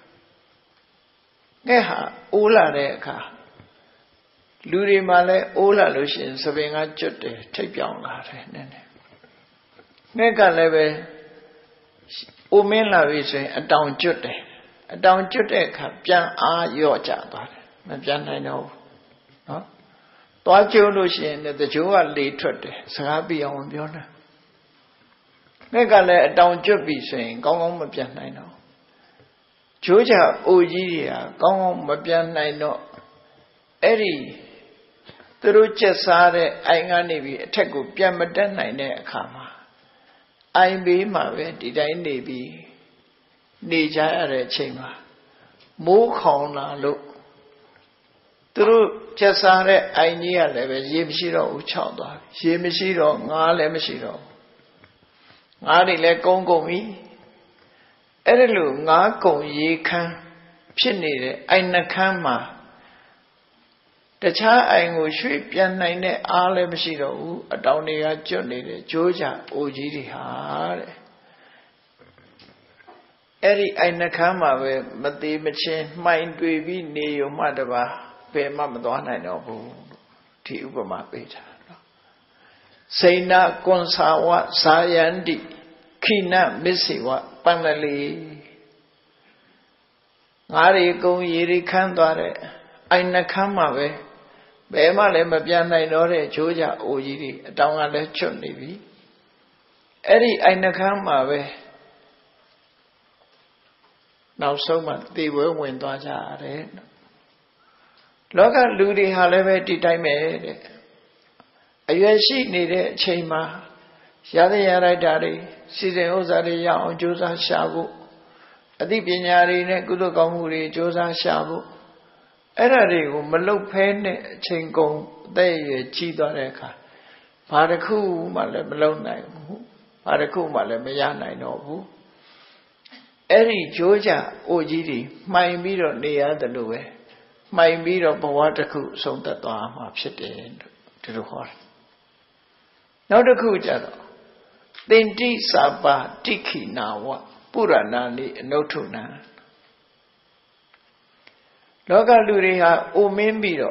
Neha ula reka. Luri male ula lushin sabinga jute take young lare nene. Nega leve umela vision a down jute. A down jute pian a yoja bad. Majan I know. No? Toa lushin the jua lead trade. Sagabi on beyond. Nega le a down jubi saying, go on majan I know. Georgia Ojiria, go on majan I know. Eddie. Through Chesare, I ganibi, take up Yamadan I ne kama. I be my way, did I nebi? Nija chamber. More corner look. Through Chesare, I near level, Yemshiro Uchada, Yemshiro, Nalemshiro. Nari le Congo me. Erelu, Nako ye can, Pinny, I nakama. The child I will sweep Yanine Alemshiro, a downia journey, Georgia, Ojiri Hare. Eri Ainakama, where Mati Machin, mind baby, Neo Madava, Pe Mamadona Nobu, Tiubama Beta. Saina Gonsawa, Sayandi, Kina, Missiwa, Panali. Ari go Yiri Kandare, Ainakama. Bema le mapiana inore Georgia Ojiri, down a lecture navy. Eri Ainakama we. Now so much they will win Dwaja. Loga Ludi Haleve Titame. A USC needed Chema. Yadi Yara Daddy, Season Ozari Yao, Josa Shabu. A deep Yari, Gudogamuri, Josa Shabu. Erarigo Malo Pen Chingo, they Chidoreka. Paraku Malamalona, Paraku Malamayana, no. Eri Georgia Ojiri, my mirror near the Lue, my mirror Bawataku, so that I'm upset to the horse. Now the Kujaro. Then Di Saba Tiki Nawa, Puranani, no tuna. Loga Luriha, O Mimbiro.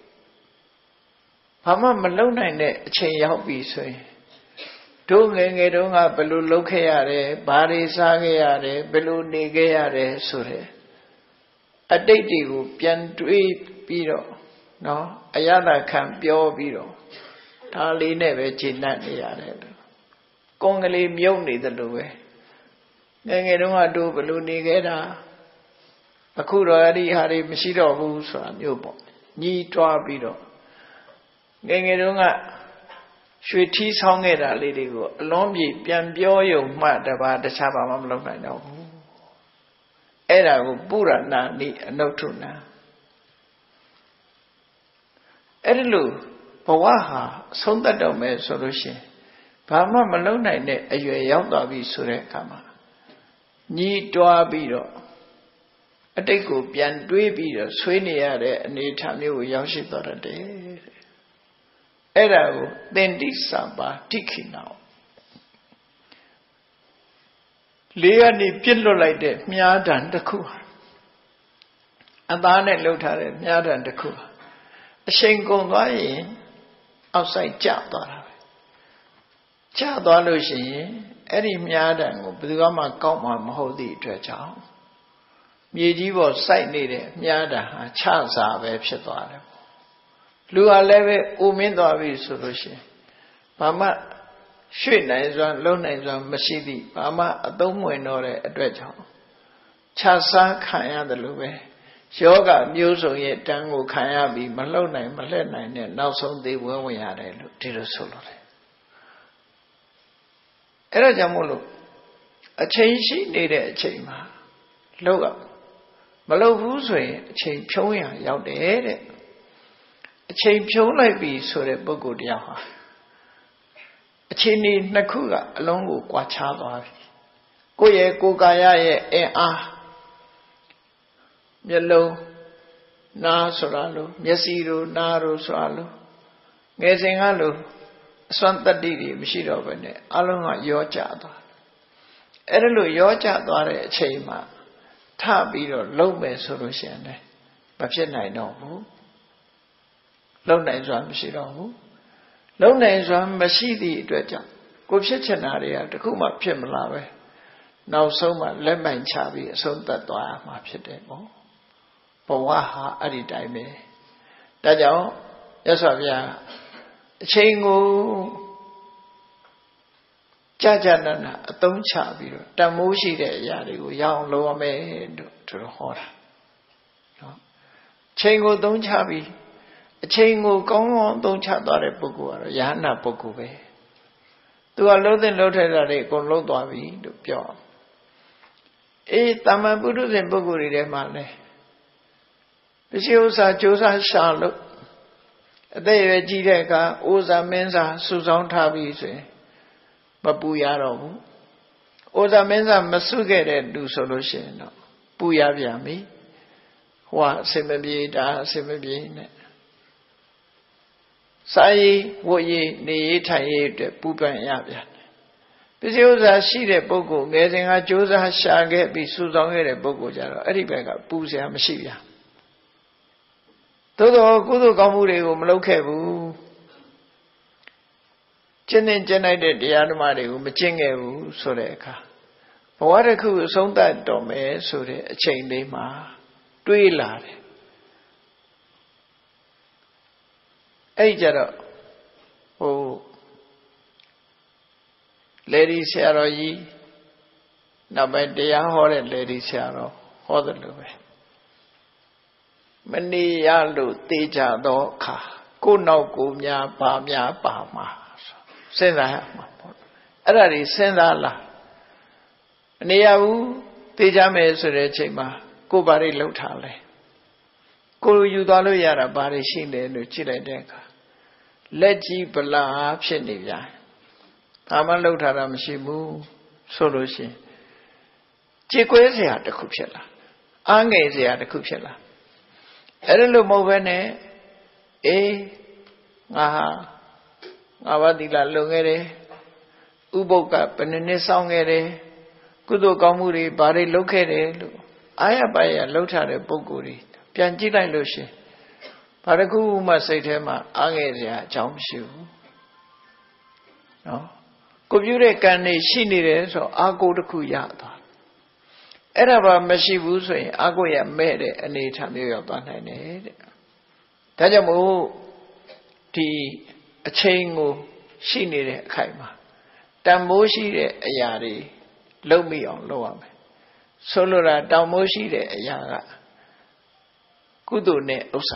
Pama Malona in the Chayabi say. Dunga Belu Lokeare, Bari Sageare, Belu Nigeare Sure. A date Pian Dui Biro. No, Ayala can Bio Biro. Tali never Chinaniare. Congali Mioni the Lue. Nenga do Belu Nigera. Akura Hari Mishiro Husa, Yubo, Ni Trabido. Gengerunga Shuiti Songera Lady go, Lombi, Piambio, Madaba, the Saba Mamma no. Era Bura Nani, no tuna. Erilu, Pawaha, Sonda Dome solution. Pama Malona in a Yelda vi Surekama. Ni Trabido. A day go beyond Dweeby, Sweeney at it, and you tell me Yashi got a day. Era, then this Samba, Tiki now. Leani Pillow like that, Miadan the Kua. And Barnet looked at it, Miadan the Kua. A shingle lying outside Chapter. Chapter Lucy, Eddie Miadan, Bugama Goma Mahodi Treasure. Miji was sight needed, Miada, a chance of Epshetware. Lua leve, Umindavi solution. Mama, Shin is on low names on Masidi, Mama, a domo a dredge. Chasa Kaya the Lube. Shoga, Muso yet Tango Kaya be Malona, Malena, and now so they were we had a Tiro Solo. Era Jamulu. အချိန်ရှိနေတဲ့အချိန်မှာလောက်ရမလောက်ဘူးဆိုရင်အချိန်ဖြုံးရရောက်တယ်တဲ့အချိန်ဖြုံးလိုက်ပြီဆိုတဲ့ပုဂ္ဂိုလ်တရားဟာအချိန်ဒီနှစ်ခုကအလုံးကိုကွာခြားသွားပြီကိုယ့်ရဲ့ကိုယ်ကာယရဲ့အင်အားမျက်လုံးနားဆိုတာလို့မျက်စိတို့နားတို့ဆိုတာလို့ငယ်စဉ်ကလို့အစွမ်းတတ္တိတွေမရှိတော့ဘဲနဲ့အလုံးကရောကျသွားအဲ့ဒါလို့ရောကျသွားတဲ့အချိန်မှာထပြီးတော့လုံးမယ်ဆိုလို့ရှိရင်လည်းမဖြစ်နိုင်တော့ဘူးလုံးနိုင်စွာမရှိတော့ဘူးလုံးနိုင်စွာမရှိသည့်အတွက်ကြောင့်ကိုဖြစ်ချင်တာတွေကတခုမှဖြစ်မလာပဲနောက်ဆုံးမှလက်မှန်ချပြီးအဆုံးသတ်သွားရမှာဖြစ်တယ်ပေါ့ဘဝဟာအဲ့ဒီတိုင်းပဲဒါကြောင့်ရသော်ဗျာအချိန်ကိုကြာနာနာအသုံးချပြီးတော့တန်မိုးရှိတဲ့အရာတွေကိုရအောင်လုပ်ရမယ်လို့သူတို့ဟောတာနော်ချိန်ကိုသုံးချပြီးအချိန်ကိုကောင်းကောင်းသုံးချသွားတဲ့ပုဂ္ဂိုလ်ကတော့ယဟနာပုဂ္ဂိုလ်ပဲသူကလုံးတဲ့လုံးထဲတာတွေအကုန်လုံးသွားပြီလို့ပြောတာမန်ပုထုဇဉ်ပုဂ္ဂိုလ်တွေထဲမှာလည်းပစ္စည်းဥစ္စာကြိုးစားရှာလို့အသက်ရွယ်ကြီးတဲ့အခါအိုးစားမင်းစားစုဆောင်းထားပြီးဆိုရင်မပူရတော့ဘူးအိုးစားမင်းစားမစုခဲ့တဲ့လူဆိုလို့ရှိရင်တော့ပူရပြန်ပြီဟိုကအစင်မပြေဒါအစင်မပြေနဲ့စာရေးဝတ်ရေးနေရေးထိုင်ရေးအတွက်ပူပန်ရပြန်တယ်ပစ္စည်းဥစ္စာရှိတဲ့ပုဂ္ဂိုလ်ငယ်စဉ်ကကြိုးစားရှာခဲ့ပြီးစုဆောင်းခဲ့တဲ့ပုဂ္ဂိုလ်ကြတော့အဲ့ဒီဘက်ကပူစရာမရှိပြန်သို့တော့ကုသိုလ်ကောင်းမှုတွေကိုမလုပ်ခဲ့ဘူးကျင့်တဲ့ကျင့်လိုက်တဲ့တရားဓမ္မတွေကိုမကျင့်ခဲ့ဘူးဆိုတဲ့အခါဘဝတစ်ခုအဆုံးသတ်တော်မယ်ဆိုတဲ့အချိန်လေးမှာတွေးလာတယ်အဲ့ကြတော့လေဒီဆရာတော်ကြီးနောက်ပိုင်းတရားဟောတဲ့လေဒီဆရာတော်ဟောတယ်လို့ပဲမနေရလို့တေးကြတော့အခါကိုယ်နောက်ကိုများပါများပါမှာစဉ်းစားရမှာပေါ့အဲ့ဒါတွေစဉ်းစားလာမနေရဘူးတေးကြမယ်ဆိုတဲ့အချိန်မှာကိုယ်ဘာတွေလှုပ်ထားလဲကိုယ်ယူသွားလို့ရတာဘာတွေရှိလဲလို့ကြည့်လိုက်တဲ့အခါလက်ကြီးဗလာဖြစ်နေပြန်ဘာမှလှုပ်ထားတာမရှိဘူးဆိုလို့ရှိရင်ကြေကွဲเสียတစ်ခုဖြစ်လာအားငယ်เสียတစ်ခုဖြစ်လာအဲ့ဒါလို့မဟုတ်ဘဲနဲ့ငါဘာတိလာလုံခဲ့တယ်ဥပုပ်ကဘယ်နှစ်စောင်းခဲ့တယ်ကုသိုလ်ကောင်းမှုတွေဘာတွေလုပ်ခဲ့တယ်လို့အာရပါရလှုပ်ထားတဲ့ပုဂ္ဂိုလ်တွေပြန်ကြည့်လိုက်လို့ရှင်ဘာတစ်ခုမှစိတ်ထဲမှာအားငယ်စရာအကြောင်းမရှိဘူးနော်ကိုပြုတဲ့ကံတွေရှိနေတယ်ဆိုအာကိုတစ်ခုရသွားအဲ့ဒါဘာမရှိဘူးဆိုရင်အာကိုရမဲ့တဲ့အနေအထားမျိုးရောက်သွားနိုင်တယ်တဲ့ဒါကြောင့်မို့ဒီအချိန်ကိုရှိနေတဲ့အခိုက်မှာတန်မိုးရှိတဲ့အရာတွေလုပ်မိအောင်လုပ်ရမယ်ဆိုလိုတာတောင်မိုးရှိတဲ့အရာကကုသိုလ်နဲ့ဥစ္စာ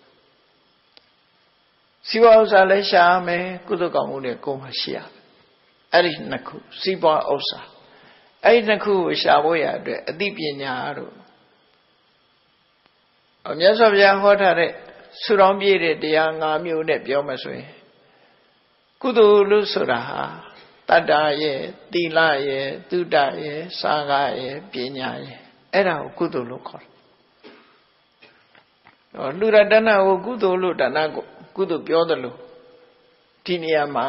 စီးပွားဥစ္စာလည်းရှာရမယ်ကုသိုလ်ကောင်းမှုနဲ့ကိုယ်မှရှိရမယ်အဲ့ဒီနှစ်ခုစီးပွားဥစ္စာအဲ့ဒီနှစ်ခုကိုရှာဖို့ရအတွက်အသိပညာတို့မြတ်စွာဘုရားဟောထားတဲ့ဆုတောင်းပြည့်တဲ့တရား၅မျိုးနဲ့ပြောမှဆိုရင်ကုသိုလ်လို့ဆိုတာဟာတတ္တရဲ့သီလရဲ့သုတရဲ့စာကရဲ့ပညာရဲ့အဲ့ဒါကိုကုသိုလ်လို့ခေါ်တယ်လူရတဏကိုကုသိုလ်လို့ဒါနကိုကုသိုလ်ပြောတယ်လို့ဒီနေရာမှာ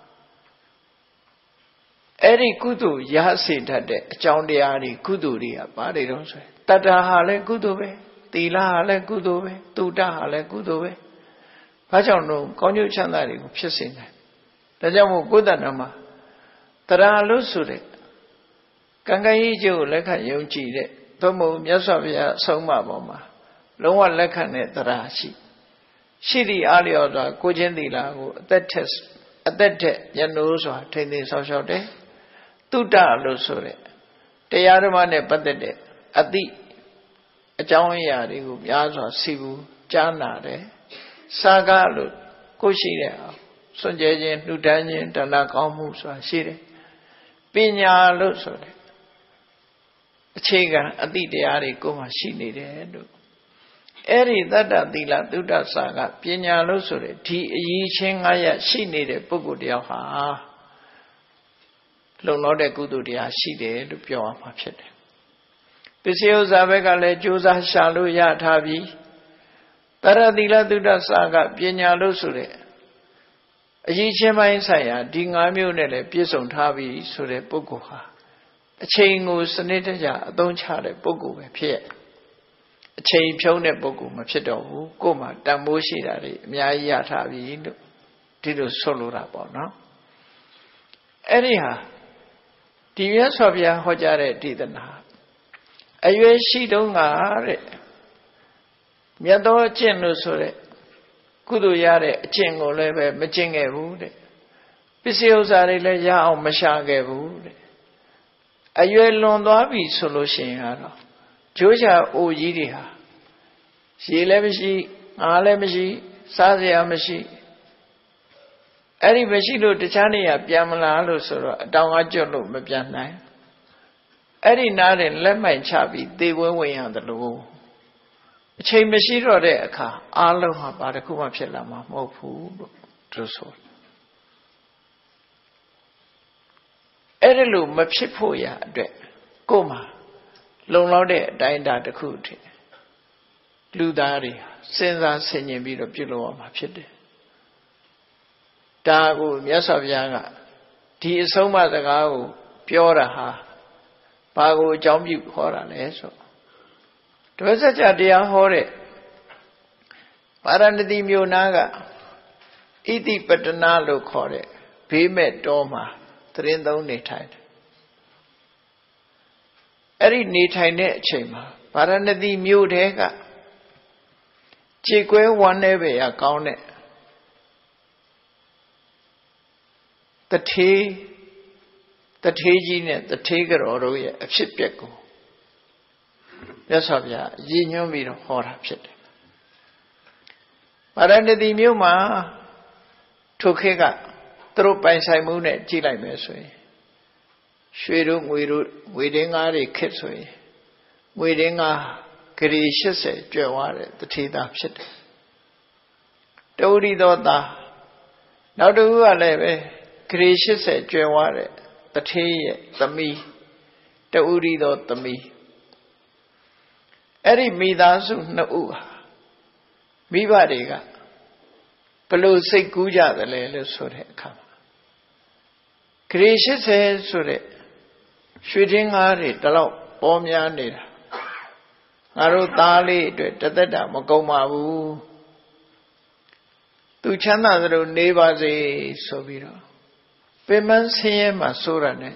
အဲ့ဒီကုသိုလ်ရစေတတ်တဲ့အကြောင်းတရားတွေကုသိုလ်တွေကပါတယ်တော့ဆိုရင်တတ္တဟာလည်းကုသိုလ်ပဲသီလဟာလည်းကုသိုလ်ပဲသုတဟာလည်းကုသိုလ်ပဲဘာကြောင့်လို့ကောင်းကျိုးချမ်းသာတွေကိုဖြစ်စေနိုင်ဒါကြောင့်မို့ကိုယ်တဏ္ဍမှာတရားလို့ဆိုတဲ့ကံကံရေးကျိုးကိုလက်ခံယုံကြည်တဲ့သို့မဟုတ်မြတ်စွာဘုရားအဆုံးအမပေါ်မှာလုံးဝလက်ခံတဲ့တရားရှိသည့်အားလျော်စွာကိုချင်းသီလကိုအသက်ထက်ညနိုးစွာထိမ့်သိမ်းဆောက်ရှောက်တယ်သုတလို့ဆိုတဲ့တရားဓမ္မနဲ့ပတ်သက်တဲ့အသည့်အကြောင်းအရာတွေကိုများစွာစီဘူးကြားနာတယ်စာကလို့ကိုရှိတဲ့အောင်စွန့်ကြဲခြင်းနှုတ်တန်းခြင်းဒါနကောင်းမှုဆိုတာရှိတယ်ပညာလို့ဆိုတဲ့အခြေခံအတိတရားတွေကိုမှရှိနေတယ်လို့အဲ့ဒီတတ္တသီလသုဒ္ဓစာကပညာလို့ဆိုတဲ့ဒီအရေးချင်း9ရပ်ရှိနေတဲ့ပုဂ္ဂိုလ်တယောက်ဟာလုံလောက်တဲ့ကုသိုလ်တရားရှိတယ်လို့ပြောရမှာဖြစ်တယ်ပစ္စည်းဥစ္စာဘက်ကလည်းကြိုးစားရှာလို့ရထားပြီတတ္တသီလသုဒ္ဓစာကပညာလို့ဆိုတဲ့အရေးချင်းပိုင်းဆိုင်ရာဒီ9မျိုးနဲ့လည်းပြည့်စုံထားပြီဆိုတဲ့ပုဂ္ဂိုလ်ဟာအချိန်ကိုစနစ်တကျအသုံးချတဲ့ပုဂ္ဂိုလ်ပဲဖြစ်ရဲ့အချိန်ဖြုံးတဲ့ပုဂ္ဂိုလ်မဖြစ်တော့ဘူးကိုယ်မှာတန်ဖိုးရှိတာတွေအများကြီးရထားပြီလို့ဒီလိုဆိုလိုတာပေါ့နော်အဲ့ဒီဟာဒီမြတ်စွာဘုရားဟောကြားတဲ့ဒေသနာအရွယ်ရှိတုန်းကတဲ့မြတ်သောအကျင့်လို့ဆိုတဲ့ကုသိုလ်ရတဲ့အကျင့်ကိုလည်းပဲမကျင့်ခဲ့ဘူးတဲ့ပစ္စည်းဥစ္စာတွေလည်းရအောင်မရှာခဲ့ဘူးတဲ့အရွယ်လွန်သွားပြီဆိုလို့ရှိရင်ကတော့ကျိုးချအိုကြီးတွေဟာရေလည်းမရှိငါလည်းမရှိစားစရာမရှိအဲ့ဒီမရှိလို့တခြားနေရာပြန်မလာလို့ဆိုတော့အတောင်ကကျွတ်လို့မပြန်နိုင်အဲ့ဒီနားရင်လက်မှန်ချပြီးသေဝဲဝင်ရတယ်လို့အချိန်မရှိတော့တဲ့အခါအားလုံးဟာဘာတစ်ခုမှဖြစ်လာမှာမဟုတ်ဘူးလို့သူဆိုအဲ့ဒီလိုမဖြစ်ဖို့ရအတွက်ကိုယ်မှာလုံလောက်တဲ့အတိုင်းအတာတစ်ခုတည်းလူသားတွေစဉ်းစားဆင်ခြင်ပြီးတော့ပြုလုပ်ရမှာဖြစ်တယ်ဒါကိုမြတ်စွာဘုရားကဒီအဆုံးအမစကားကိုပြောတာဟာဘာကိုအကြောင်းပြုဟောတာလဲဆိုတပည့်ဆက်ကြတရားဟောတဲ့ပါရဏသီမြို့နာကဣတိပတနာလို့ခေါ်တဲ့ဘေးမဲ့တောမှာသရင်သုံးနေထိုင်တယ်အဲ့ဒီနေထိုင်တဲ့အချိန်မှာဗာရာဏသီမြို့တဲကခြေကွဲဝမ်းနေပဲရကောင်းတဲ့တထေးကြီးနဲ့တထေးကတော်တို့ရဲ့အဖြစ်အပျက်ကိုမြတ်စွာဘုရားရည်ညွှန်းပြီးတော့ဟောတာဖြစ်တယ်ဗာရာဏသီမြို့မှာထိုခေတ်ကသူတို့ပိုင်ဆိုင်မှုနဲ့ကြည့်လိုက်မယ်ဆိုရင်ရွှေတို့ငွေတင်းကားတွေခက်ဆိုရင်ငွေတင်းကားဂရီ80ကျွဲသွားတဲ့တထေးသားဖြစ်တယ်တဝိသောသားနောက်တစ်ခုကလည်းပဲဂရီ80ကျွဲသွားတဲ့တထေးရဲ့သမီးတဝိသောသမီးအဲ့ဒီမိသားစုနှစ်ဦးဟာမိဘတွေကဘလို့စိတ်ကူးကြသလဲလို့ဆိုတဲ့အခါမှာဂရီ80ဆိုတဲ့ရွှေတင်းကားတွေတလောက်ပေါ်များနေတာငါတို့သားလေးအတွက်တသက်တာမကုန်ပါဘူးသူချမ်းသာသလိုနေပါစေဆိုပြီးတော့ပင်မဆင်းရဲမှာဆိုရတဲ့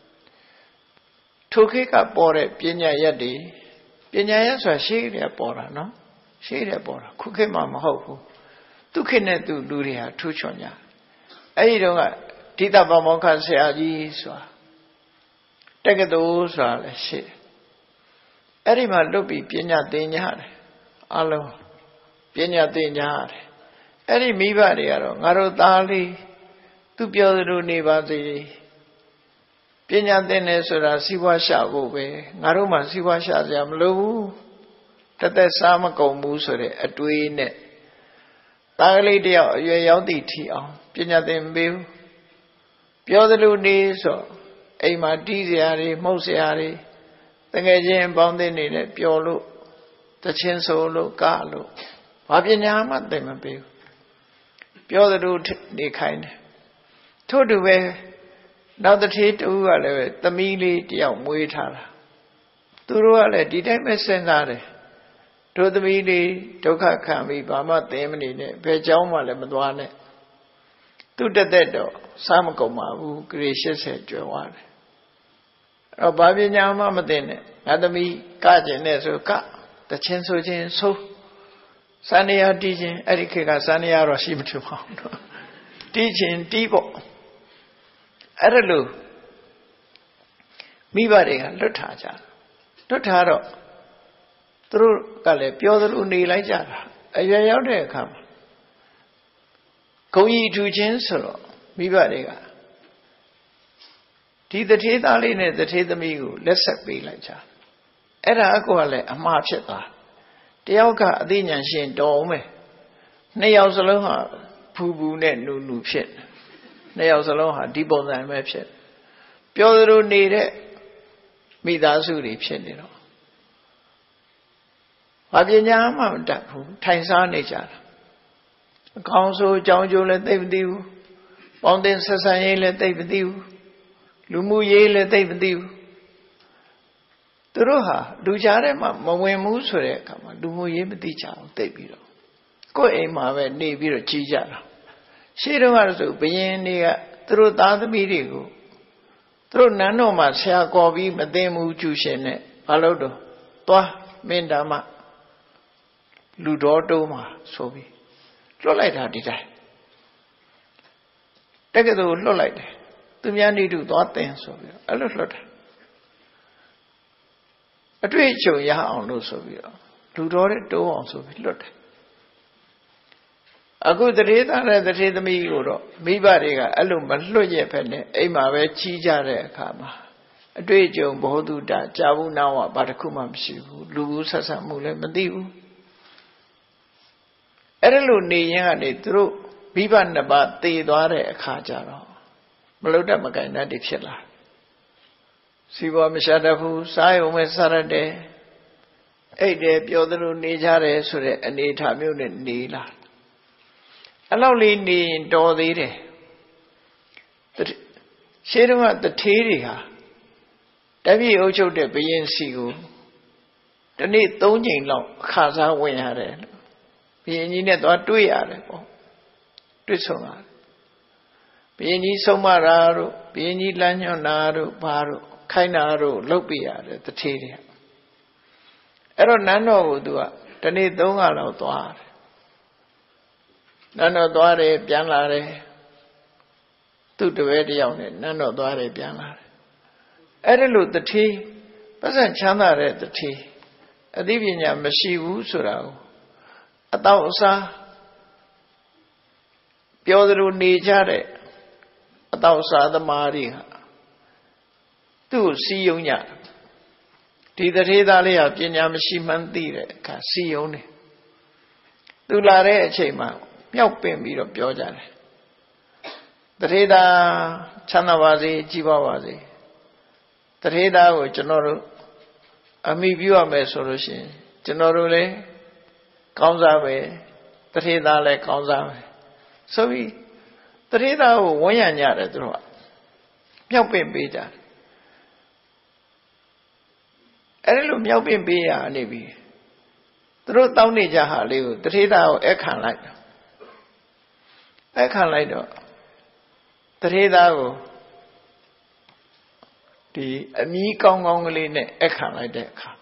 ထိုခေတ်ကပေါ်တဲ့ပညာရက်တွေပညာရက်ဆိုတာရှေးတယ်ပေါ်တာနော်ရှေးတယ်ပေါ်တာခုခေတ်မှမဟုတ်ဘူးသူခေတ်နဲ့သူလူတွေဟာထူးချွန်ကြအဲ့ဒီတော့ကဒိဋ္ဌပမောက္ခဆရာကြီးဆိုတာတက္ကသိုလ်ဆိုတာလည်းရှိတယ်အဲ့ဒီမှာလွတ်ပြီးပညာသင်ကြားတယ်အလုံးပညာသင်ကြားတယ်အဲ့ဒီမိဘတွေကတော့ငါတို့သားလေးသူပြောသလိုနေပါစေပညာသင်တယ်ဆိုတာစီးပွားရှာဖို့ပဲငါတို့မှစီးပွားရှာစရာမလိုဘူးတသက်စားမကုန်ဘူးဆိုတဲ့အတွေးနဲ့သားကလေးတယောက်အရွယ်ရောက်သည့်ထီအောင်ပညာသင်ပေးဘူးပြောသလိုနေဆိုအိမ်မှာတီးစရာတွေမှုတ်စရာတွေတကယ်ချင်းပေါင်းသိနေတဲ့ပျော်လို့တချင်းဆိုလို့ကလို့ဘာပညာမှသင်မပေးဘူးပြောသလိုနေခိုင်းတယ်ထို့တူပဲနောက်တစ်ထေးတူကလည်းပဲသမီးလေးတယောက်မွေးထားတာသူတို့ကလည်းဒီတိုင်းပဲစဉ်းစားတယ်တို့သမီးလေးဒုက္ခခံပြီးဘာမှသင်မနေနဲ့ဘယ်เจ้าမှလည်းမသွားနဲ့သူတက်တက်တော့စားမကုန်ပါဘူးဂရေ80ကျော်သွားတယ်အဲ့တော့ဘာပညာမှမသိနဲ့ငါသမီးကကျင်နဲ့ဆိုကတချင်းဆိုချင်းဆိုစန္ဒရာတီးချင်းအဲ့ဒီခေတ်ကစန္ဒရာတော့ရှိမထူပါဘူးနော်တီးချင်းတီးပေါ့အဲ့ဒါလို့မိဘတွေကလွတ်ထားကြလွတ်ထားတော့သူတို့ကလည်းပြောသလိုနေလိုက်ကြတာအရွယ်ရောက်တဲ့အခါမှာဂုံကြီးထူချင်းဆိုတော့မိဘတွေကဒီတထေးသားလေးနဲ့တထေးသမီးကိုလက်ဆက်ပေးလိုက်ကြအဲ့ဒါအကောလည်းအမှားဖြစ်သွားတယောက်ကအသိဉာဏ်ရှင်တော်မယ်နှစ်ယောက်စလုံးဟာဖူဖူနဲ့နူနူဖြစ်နှစ်ယောက်စလုံးဟာဒီပုံစံပဲဖြစ်ပြောသလိုနေတဲ့မိသားစုတွေဖြစ်နေတော့ဘာပညာမှမတတ်ဘူးထိုင်စားနေကြတာအကောင်းဆုံးအကြောင်းကျိုးလည်းသိမသိဘူးပေါင်းတင်ဆက်ဆံရေးလည်းသိမသိဘူးလူမှုရေးလည်းသိမသိဘူးသူတို့ဟာလူကြားထဲမှာမဝင်ဘူးဆိုတဲ့အခါမှာလူမှုရေးမသိကြဘူးသိပြီးတော့ကိုယ့်အိမ်မှာပဲနေပြီးတော့ကြီးကြတာရှေ့တုန်းကဆိုဘယင်းတွေကသူတို့သားသမီးတွေကိုသူတို့နန်းတော်မှာဆရာကော်ပြီးမသိမှုကျူရှင်နဲ့ဘာလို့တော့သွားမင်းဓမ္မလူတော်တုံးမှာဆိုပြီးလွတ်လိုက်တာဒီတိုင်းတက္ကသိုလ်လွတ်လိုက်တယ်သူများနေတူသွားတင်ဆိုပြီးအဲ့လိုလွတ်တာအတွေ့အကြုံရအောင်လို့ဆိုပြီးတော့လူတော်တဲ့တိုးအောင်ဆိုပြီးလွတ်တယ်အခုတရေသားတဲ့တရေသမီးကိုတော့မိဘတွေကအဲ့လိုမလွတ်ရဲ့ဖက်နဲ့အိမ်မှာပဲကြီးကြတဲ့အခါမှာအတွေ့အကြုံဘောဓုတကြာဘူးနာဝဘာတစ်ခုမှမရှိဘူးလူဘူးဆက်ဆက်မှုလည်းမသိဘူးအဲ့ဒါလိုနေရင်ကနေသူတို့မိဘနှစ်ပါးတည်သွားတဲ့အခါကျတော့မလုတ်တတ်မကင်တတ်တွေဖြစ်လာစီဘောမရှာတတ်ဘူးစားရုံပဲစားရတဲ့အဲ့တဲ့ပြောသလိုနေကြတယ်ဆိုတဲ့အနေအထားမျိုးနဲ့နေလာအဲ့လောက်လေးနေရင်တော်သေးတယ်ရှေးတုန်းကတထေးတွေဟာတပည့်အုပ်ချုပ်တဲ့ဘုရင်စီကိုဒီနေ့3ချိန်လောက်အခါစားဝင်ရတယ်ဘုရင်ကြီးနဲ့သွားတွေ့ရတယ်ပေါ့တွေ့ဆုံရတယ်ဘုရင်ကြီးဆုံးမတာတို့ဘုရင်ကြီးလမ်းညွှန်တာတို့ဘာတို့ခိုင်းတာတို့လုပ်ပြရတယ်တထေးတွေအဲ့တော့နန်းတော်ကိုသူကဒီနေ့3ခါလောက်သွားတယ်နန်းတော်သွားတယ်ပြန်လာတယ်သူ့တပည့်တယောက်နဲ့နန်းတော်သွားတယ်ပြန်လာတယ်အဲ့ဒါလို့တထေးပတ်စံချမ်းသာတဲ့တထေးအသိပညာမရှိဘူးဆိုတာကိုအတော့အစားပြောသလိုနေကြတဲ့အတော့အစားသမားတွေဟာသူ့ကိုစီယုံကြဒီတထေးသားလေးဟာပညာမရှိမှန်းသိတဲ့အခါစီယုံတယ်သူလာတဲ့အချိန်မှာမြောက်ပင်ပြီးတော့ပြောကြတယ်တထေးသားချမ်းသာပါစေကြီးပွားပါစေတထေးသားကိုကျွန်တော်တို့အမိပြုရမယ်ဆိုလို့ရှိရင်ကျွန်တော်တို့လည်းကောင်းစားပဲတထေးသားလည်းကောင်းစားပဲဆိုပြီးတထေးသားကိုဝန်းရံကြတယ်သူတို့ကမြောက်ပင်ပေးကြတယ်အဲ့လိုမြောက်ပင်ပေးရနေပြီသူတို့တောင်းနေကြဟာလေးကိုတထေးသားကိုအခန့်လိုက်အခန့်လိုက်တော့တထေးသားကိုဒီအမီးကောင်းကောင်းကလေးနဲ့အခန့်လိုက်တဲ့အခါ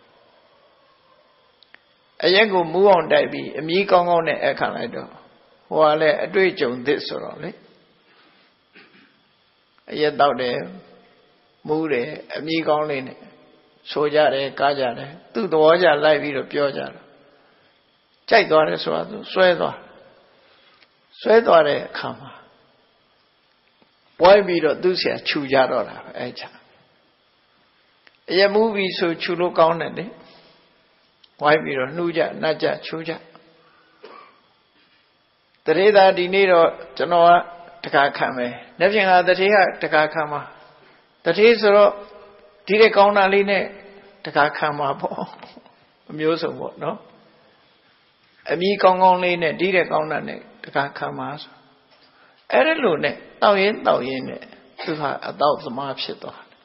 အရက်ကိုမူးအောင်တိုက်ပြီးအမီးကောင်းကောင်းနဲ့အခန့်လိုက်တော့ဟိုကလည်းအတွေ့အကြုံသစ်ဆိုတော့လေအရက်တောက်တယ်မူးတယ်အမီးကောင်းလေးနဲ့ဆိုကြတယ်ကားကြတယ်သူ့သဘောကြလိုက်ပြီးတော့ပြောကြတယ်ကြိုက်သွားတယ်ဆိုတာသူဆွဲသွားတဲ့အခါမှာပွိုင်းပြီးတော့သူ့ဆရာခြူကြတော့တာပဲအဲ့ချာအရမူးပြီးဆိုခြူလို့ကောင်းတယ်လေဝိုင်းပြီးတော့နှူးကြနှက်ကြခြူကြတထေးသားဒီနေ့တော့ကျွန်တော်ကတခါခံမယ်နေ့ပြင်ကတထေးကတခါခံမှာတထေးဆိုတော့ဒီတဲ့ကောင်းတာလေးနဲ့တခါခံမှာပေါ့အမျိုးစုံပေါ့နော်အမီးကောင်းကောင်းလေးနဲ့ဒီတဲ့ကောင်းတာနဲ့တခါခံမှာဆိုအဲ့ဒါလို့နဲ့တောက်ရင်နဲ့သူဟာအတော့သမားဖြစ်သွားတယ်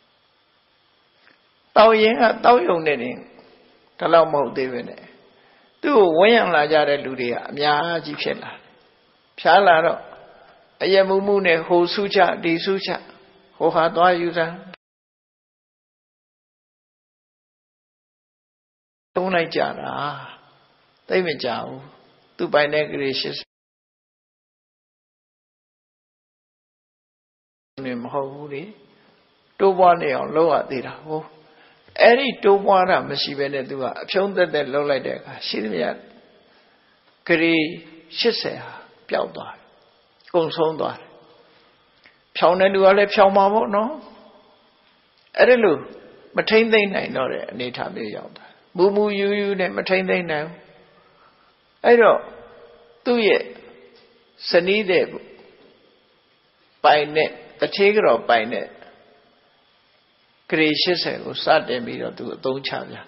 တောက်ရင်ကတောက်ယုံနဲ့တင်ဒါတော့မဟုတ်သေးပဲနဲ့သူ့ကိုဝန်းရံလာကြတဲ့လူတွေကအများကြီးဖြစ်လာတယ်ဖြားလာတော့အယမူမှုနဲ့ဟိုဆုချဒီဆုချဟိုဟာသွားယူတာတုံးလိုက်ကြတာသိမကြဘူးသူ့ပိုင်တဲ့ဂရေ80နေမဟုတ်ဘူးလေတိုးပွားနေအောင်လုပ်ရသေးတာဟုတ်အဲ့ဒီတိုးပွားတာမရှိဘဲနဲ့သူကအဖြုံးသက်သက်လုပ်လိုက်တဲ့အခါရှိသမျှဂရေ80ဟာပျောက်သွားတယ်ကုန်ဆုံးသွားတယ်ဖြောင်းတဲ့လူကလည်းဖြောင်းမှာပေါ့နော်အဲ့ဒါလို့မမထိမ့်သိမ့်နိုင်တော့တဲ့အနေထားမျိုးရောက်တာမူမူယူယူနဲ့မထိမ့်သိမ့်နိုင်အဲ့တော့သူ့ရဲ့စနီးတဲ့ပိုင်နဲ့တထေးကြော်ပိုင်နဲ့ဂရေ80ကိုစတင်ပြီးတော့သူအသုံးချပြန်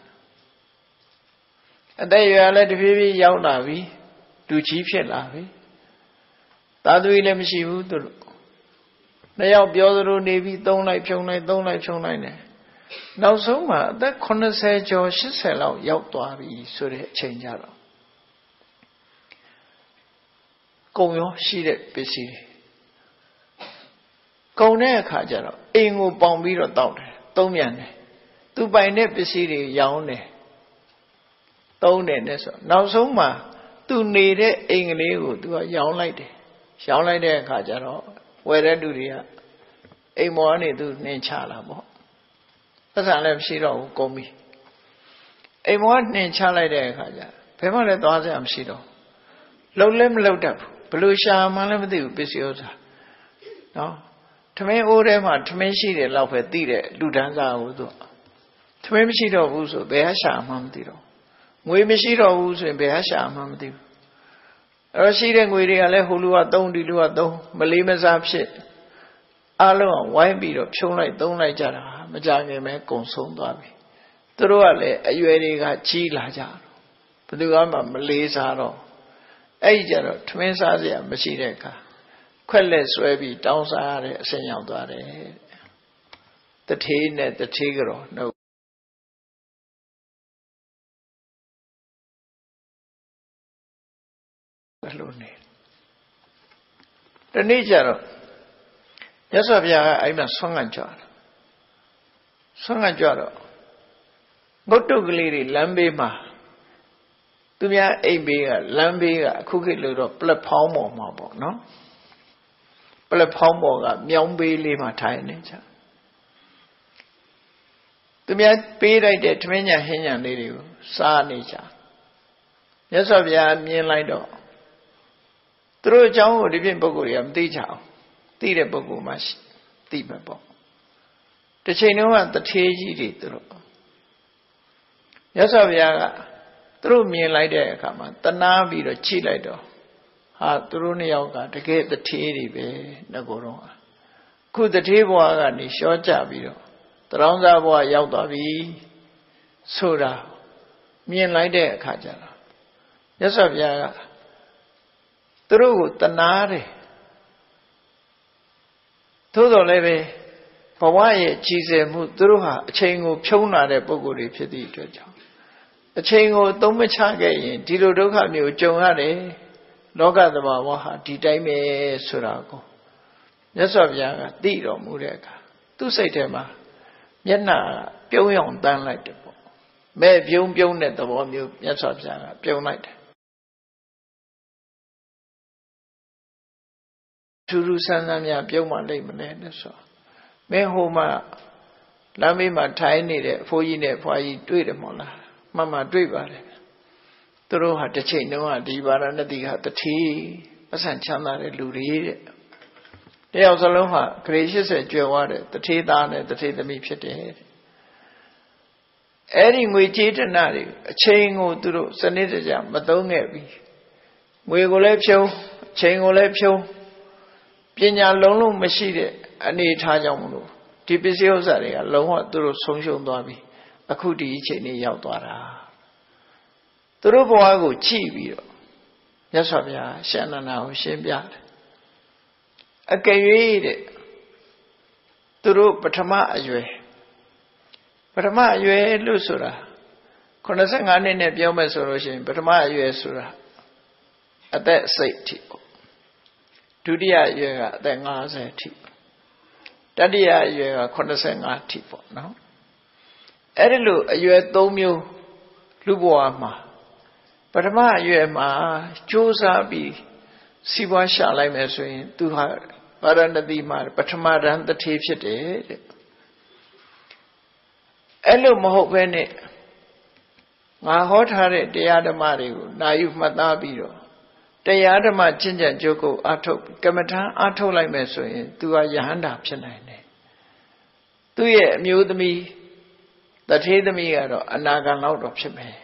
အသက်ရွယ်လည်းတဖြည်းဖြည်းရောက်လာပြီလူကြီးဖြစ်လာပြီသာသမီလည်းမရှိဘူးသူတို့နှစ်ယောက်ပြောသလိုနေပြီးသုံးလိုက်ဖြုံလိုက်သုံးလိုက်ဖြုံလိုက်နေနောက်ဆုံးမှာအသက်80ကျော်80လောက်ရောက်သွားပြီဆိုတဲ့အချိန်ကြတော့ကုံရောရှိတဲ့ပစ္စည်းတွေကုံတဲ့အခါကျတော့အိမ်ကိုပေါင်ပြီးတော့တောက်တယ်သုံးမြန်တယ်သူပိုင်တဲ့ပစ္စည်းတွေရောင်းတယ်သုံးတယ်နဲ့ဆိုနောက်ဆုံးမှာသူနေတဲ့အိမ်ကလေးကိုသူကရောင်းလိုက်တယ်ရောင်းလိုက်တဲ့အခါကျတော့ဝယ်တဲ့လူတွေကအိမ်ပေါ်ကနေသူနှင်ချလာပေါ့ပတ်စံလည်းမရှိတော့ဘူးကုန်ပြီအိမ်ပေါ်ကနှင်ချလိုက်တဲ့အခါကျဘယ်မှလည်းသွားစရာမရှိတော့လှုပ်လည်းမလှုပ်တတ်ဘူးဘလို့ရှာမှလည်းမသိဘူးပစ္စည်းဥစ္စာနော်ထမင်းအိုးထဲမှာထမင်းရှိတယ်လောက်ပဲသိတဲ့လူဒန်းစားကိုသူထမင်းမရှိတော့ဘူးဆိုဘယ်ဟာရှာမှမသိတော့ငွေမရှိတော့ဘူးဆိုရင်ဘယ်ဟာရှာမှမသိဘူးအဲ့တော့ရှိတဲ့ငွေတွေကလည်းဟိုလူကသုံးဒီလူကသုံးမလေးမစားဖြစ်အားလုံးဝိုင်းပြီးတော့ဖြုံးလိုက်သုံးလိုက်ကြတာမကြခင်ပဲကုံဆုံးသွားပြီသူတို့ကလည်းအရွယ်တွေကကြီးလာကြဘယ်သူမှမလေးစားတော့အဲ့ဒီကြတော့ထမင်းစားစရာမရှိတဲ့အခါခွက်လက်ဆွဲပြီးတောင်းစားရတဲ့အဆင့်ရောက်သွားတယ်တထေးနဲ့တထေးကြော်နှုတ်ဘယ်လိုနေဒီနေ့ကျတော့မြတ်စွာဘုရားကအဲ့မှာဆွမ်းခံကြွတယ်ဆွမ်းခံကြွတော့ငုတ်တုတ်ကလေးတွေလမ်းဘေးမှာသူများအိမ်ဘေးကလမ်းဘေးကအခုခေတ်လို့တော့ပလက်ဖောင်းပေါ်မှာပေါ့နော်ပလက်ဖောင်းပေါ်ကမြောင်းဘေးလေးမှာထိုင်နေကြသူများပေးလိုက်တဲ့ထမင်းညာဟင်းညာလေးတွေကိုစားနေကြမြတ်စွာဘုရားမြင်လိုက်တော့သူတို့အကြောင်းကိုဒီပြင်ပုဂ္ဂိုလ်တွေကမသိကြအောင်သိတဲ့ပုဂ္ဂိုလ်မှသိမှာပေါ့တစ်ချိန်တုန်းကတထေးကြီးတွေသူတို့မြတ်စွာဘုရားကသူတို့မြင်လိုက်တဲ့အခါမှာတနာပြီးတော့ကြည့်လိုက်တော့ဟာသူတို့နှစ်ယောက်ကတကယ်တထေးတွေပဲငကိုတော့ခုတထေးဘဝကနေရှော့ကြပြီးတော့တရောင်းစားဘဝရောက်သွားပြီဆိုတာမြင်လိုက်တဲ့အခါကျတော့မြတ်စွာဘုရားကသူတို့ကိုတနာတယ်သို့တော်လည်းပဲဘဝရဲ့ကြီးစဲမှုသူတို့ဟာအချိန်ကိုဖြုံးလာတဲ့ပုဂ္ဂိုလ်တွေဖြစ်သည့်အတွက်ကြောင့်အချိန်ကိုသုံးမချခဲ့ရင်ဒီလိုဒုက္ခမျိုးကြုံရတယ်လောကသဘာဝဟာဒီတိုင်းပဲဆိုတာကိုမြတ်စွာဘုရားကသိတော်မူတဲ့အခါသူ့စိတ်ထဲမှာမျက်နှာပြုံးရောင်တန်းလိုက်တယ်ပေါ့မဲ့ပြုံးပြုံးတဲ့သဘောမျိုးမြတ်စွာဘုရားကပြုံးလိုက်တယ်ထူးထူးဆန်းဆန်းများပြုံးမှလိမ့်မလဲတဲ့ဆိုမင်းဟိုမှာလမ်းမေးမှာထိုင်နေတဲ့အဖိုးကြီးနဲ့ဖွားကြီးတွေ့တယ်မို့လားမှန်မှတွေ့ပါတယ်သူတို့ဟာတစ်ချိန်တုန်းကဒီဗာရာဏသီကတထေးပတ်စံချမ်းသာတဲ့လူတွေတဲ့တယောက်စလုံးဟာဂရေ80ကျွယ်ဝတဲ့တထေးသားနဲ့တထေးသမီးဖြစ်တယ်အဲ့ဒီငွေကြေးတနာတွေအချိန်ကိုသူတို့စနစ်တကျမသုံးခဲ့ဘူးငွေကိုလည်းဖြုံးအချိန်ကိုလည်းဖြုံးပညာလုံးမရှိတဲ့အနေထားကြောင့်မလို့ဒီပစ္စည်းဥစ္စာတွေကလုံးဝသူတို့ဆုံးရှုံးသွားပြီအခုဒီအချိန်လေးရောက်သွားတာသူတို့ဘဝကိုကြည့်ပြီးတော့မြတ်စွာဘုရားရှန္ဒနာကိုရှင်းပြတယ်အကယ်၍တဲ့သူတို့ပထမအရွယ်လို့ဆိုတာ85နှစ်နဲ့ပြောမယ်ဆိုလို့ရှိရင်ပထမအရွယ်ဆိုတာအသက်စိတ်ထိပေါ့ဒုတိယအရွယ်ကအသက်50ထိတတိယအရွယ်က85ထိပေါ့နော်အဲ့ဒီလိုအရွယ်3မျိုးလူဘဝမှာပထမအရွယ်မှာကြိုးစားပြီးစီးပွားရှာလိုက်မယ်ဆိုရင်သူဟာဗာရာဏသီမှာပထမတန်းတထေးဖြစ်တယ်တဲ့အဲ့လိုမဟုတ်ဘဲနဲ့ငါဟောထားတဲ့တရားဓမ္မတွေကိုနာယူမှတ်သားပြီးတော့တရားဓမ္မကျင့်ကြံကြိုးကိုအထုတ်ကမ္မထာအထုတ်လိုက်မယ်ဆိုရင်သူဟာယဟန္တာဖြစ်နိုင်တယ်သူရဲ့အမျိုးသမီးတထေးသမီးကတော့အနာဂံလောက်တော့ဖြစ်မယ်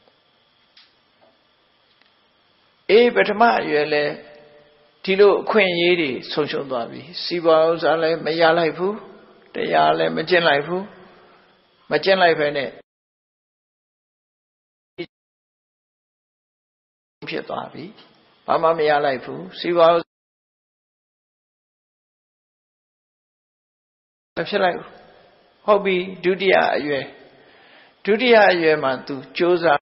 ပထမအရွယ်လဲဒီလိုအခွင့်အရေးတွေဆုံးရှုံးသွားပြီစီးပွားဥစ္စာလည်းမရလိုက်ဘူးတရားလည်းမကျင့်လိုက်ဘူးမကျင့်လိုက်ပဲနဲ့ဖြစ်သွားပြီဘာမှမရလိုက်ဘူးစီးပွားမဖြစ်လိုက်ဘူးဟုတ်ပြီဒုတိယအရွယ်မှာသူစ조사